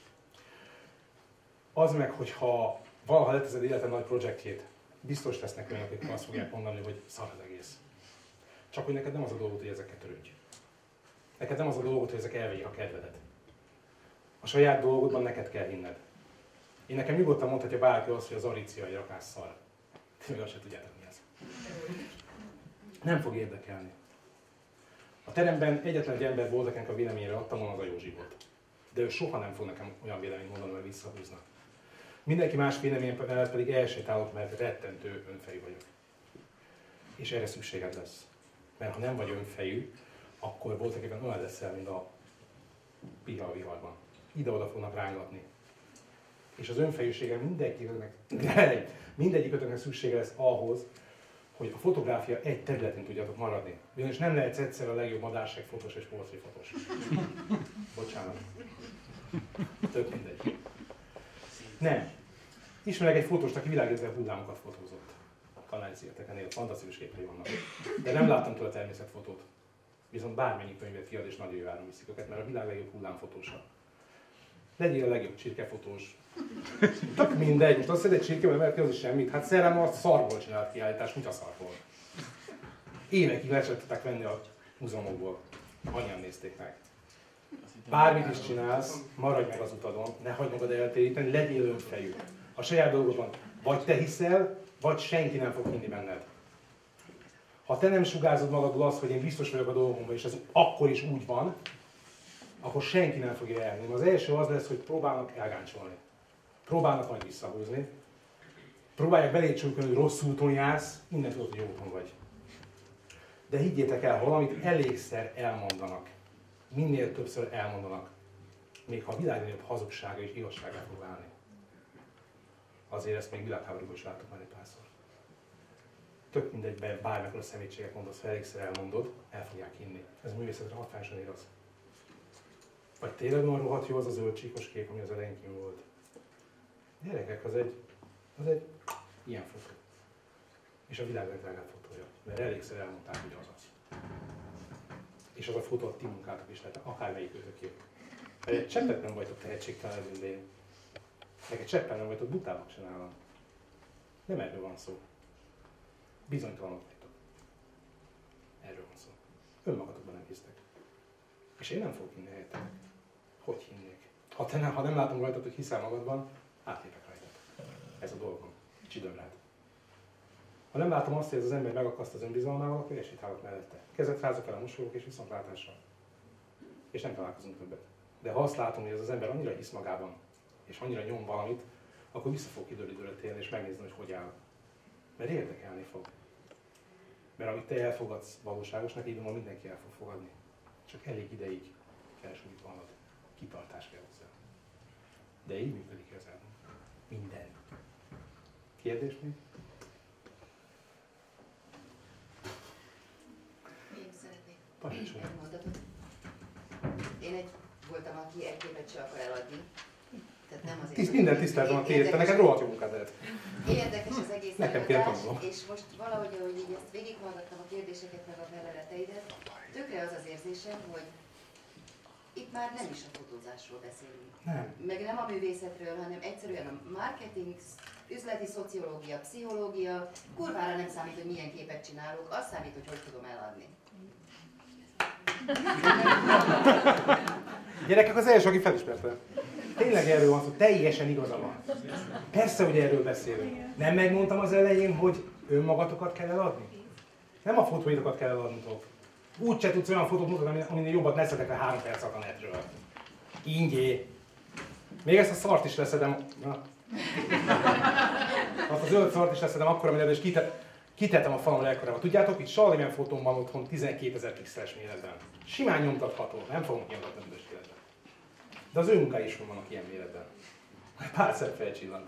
Az meg, hogyha valaha leteszed életed nagy projektjét, biztos lesznek olyanok, akik azt fogják mondani, hogy szar az egész. Csak hogy neked nem az a dolgot, hogy ezeket törődj. Neked nem az a dolgot, hogy ezek elvegyék a kedvedet. A saját dolgodban neked kell hinned. Én nekem nyugodtan mondhatja bárki azt, hogy az Arícia egy rakás szar. Ti még azt se tudjátok, mi ez. Nem fog érdekelni. A teremben egyetlen egy ember volt, akinek a véleményére adtam volna, az a Józsi volt. De ő soha nem fog nekem olyan véleményt mondani, hogy visszahúznak. Mindenki más vélemény mellett pedig elsétálok, mert rettentő önfejű vagyok. És erre szükséged lesz. Mert ha nem vagy önfejű, akkor voltaképpen olyan leszel, mint a piha a viharban. Ide-oda fognak rángatni. És az önfejűséggel mindegyikötöknek szüksége lesz ahhoz, hogy a fotográfia egy területén tudjatok maradni. Ugyanis nem lehetsz egyszer a legjobb madárságfotós és portréfotós. Bocsánat. Tök mindegy. Nem. Ismerek egy fotóst, aki világérző hullámokat fotózott. Kanálizértek, ennél fantasztikus képei vannak. De nem láttam tőle természetfotót. Viszont bármennyi könyvet kiad és nagyon jóáron viszik őket, mert a világ legjobb hullámfotósa. Legyél a legjobb csirkefotós. Tök mindegy, most azt hiszed egy csirkében, mert ki az is semmit. Hát Szerelme azt szarból csinált kiállítás, mit a szarból. Évekig lehettek venni a múzeumokból. Annyian nézték meg. Bármit is csinálsz, maradj meg az utadon, ne hagyd magad eltéríteni, legyél önfejű. A saját dolgodban vagy te hiszel, vagy senki nem fog hinni benned. Ha te nem sugárzod magadból azt, hogy én biztos vagyok a dolgomban, és ez akkor is úgy van, akkor senki nem fogja elhinni. Az első az lesz, hogy próbálnak elgáncsolni. Próbálnak majd visszahúzni. Próbálják beléd csúlykolni, hogy rossz úton jársz, innen tudod, hogy jó úton vagy. De higgyétek el, ha valamit elégszer elmondanak, minél többször elmondanak, még ha a világ nagyobb hazugsága és igazsággá fog válni. Azért ezt még világháborúban is láttuk már egy párszor. Tök mindegy, bármikor a szemétséget mondasz, ha elégszer elmondod, el fogják hinni. Ez a művészetre hatványosan igaz. Vagy tényleg van rohadt jó az a zöld csíkos kép, ami az elején kim volt. Gyerekek, az egy ilyen fotó. És a világ legdrágább fotója. Mert elégszer elmondták, hogy az az. És az a fotó a ti munkátok is lehet, akármelyik őtöké. Egy cseppet nem vagytok tehetségtelen én. Neked cseppen nem vagytok, butábbak se nálam. Nem erről van szó. Bizonytalanok vagytok. Erről van szó. Önmagatokban nem hisztek. És én nem fogok hinni helyetek. Hogy hinnék? Ha nem látom rajtad, hogy hiszel magadban, átlépek rajtad. Ez a dolgom. Csidőm lehet. Ha nem látom azt, hogy ez az ember megakaszt az önbizalmával, akkor esítálok mellette. Kezet rázok el a mosolyok és viszontlátásra. És nem találkozunk többet. De ha azt látom, hogy ez az ember annyira hisz magában, és annyira nyom valamit, akkor vissza fog időre térni és megnézni, hogy áll. Mert érdekelni fog. Mert amit te elfogadsz valóságosnak, így van, mindenki el fog fogadni. Csak elég ideig kell súlytolnod. Kitartás kell hozzá. De így működik ezen. Minden. Kérdés még? Én szeretnék Parancsolj. egy mondatot. Én voltam, aki egy képet se akar eladni. Tehát nem azért, Minden tiszteltem a tiéd, te neked rohadt jó munkád lehet. Érdekes az egész Nekem kell előadás, tanulnom. és most valahogy, ahogy így ezt végighallgattam a kérdéseket, meg a feleleteidet, tökre az az érzésem, hogy itt már nem is a fotózásról beszélünk. Nem. Meg nem a művészetről, hanem egyszerűen a marketing, üzleti szociológia, pszichológia, kurvára nem számít, hogy milyen képet csinálok, az számít, hogy tudom eladni. Gyerekek, az első, aki felismerte. Tényleg erről van szó, teljesen igaza van. Persze, hogy erről beszélünk. Nem megmondtam az elején, hogy önmagatokat kell eladni? Nem a fotóitokat kell eladnotok. Úgyse tudsz olyan fotót mutatni, aminél jobbat leszedek a 3 perc alatt a netről. Ingyé. Még ezt a szart is leszedem. Na. Azt a zöld szart is leszedem akkora méretben, és kitettem a falon ekkorába. Tudjátok, itt Salliman fotón van otthon 12 000 pixeles méretben. Simán nyomtatható, nem fogunk nyomtatni a büdös életben. De az ő munkái is vannak ilyen méretben. Pár szebb felcsillant.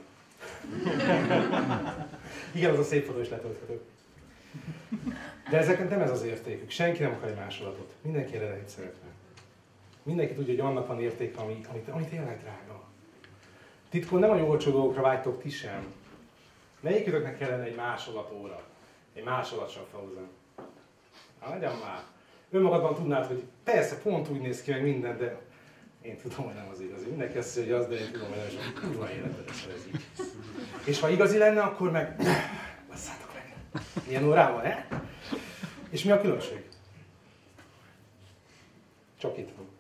Igen, az a szép fotó is letölthető. De ezeket nem ez az értékük. Senki nem akar egy másolatot. Mindenki eredetit szeretne. Mindenki tudja, hogy annak van értéke, ami tényleg drága. Titkon nem a jó olcsó dolgokra vágytok ti sem. Melyikőtöknek kellene egy másolatóra? Egy másolatsaffahúzam. Legyen már. Önmagadban tudnád, hogy persze, pont úgy néz ki meg minden, de én tudom, hogy nem az igazi. Mindenki azt mondja, hogy az, de én tudom, hogy nem is a kurva életben lesz ez így. És ha igazi lenne, akkor meg... Basszátok meg! Milyen órával, he? És mi a különbség? Csak itt van.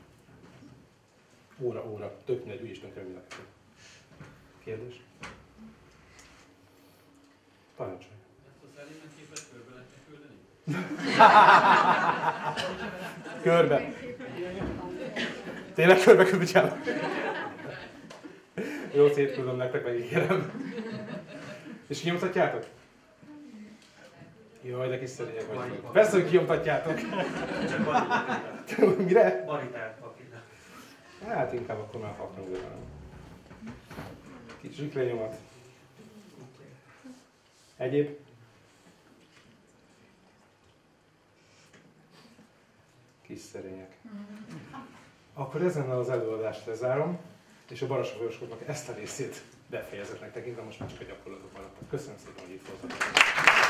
Óra. Tök mindegy, úgyis tönkre mind a kettő. Kérdés? Parancsolj. Ezt a Szelémen képet körbe lehetne küldeni? Körbe. Tényleg körbe küldjál? Jó, szétküldöm nektek, megígérem. És kinyomtatjátok? Jaj, de kis szerények vagytok. Persze, hogy kinyomtatjátok. Mire? Baritát papírra. Hát inkább akkor már faknak gőlem. Kicsi zsiklényomat. Egyéb? Kis szerények. Akkor ezennel az előadást lezárom, és a Barasovőskornak ezt a részét befejezetnek tekintem, most már csak a gyakorlatok maradtak. Köszönöm szépen, hogy itt voltatok.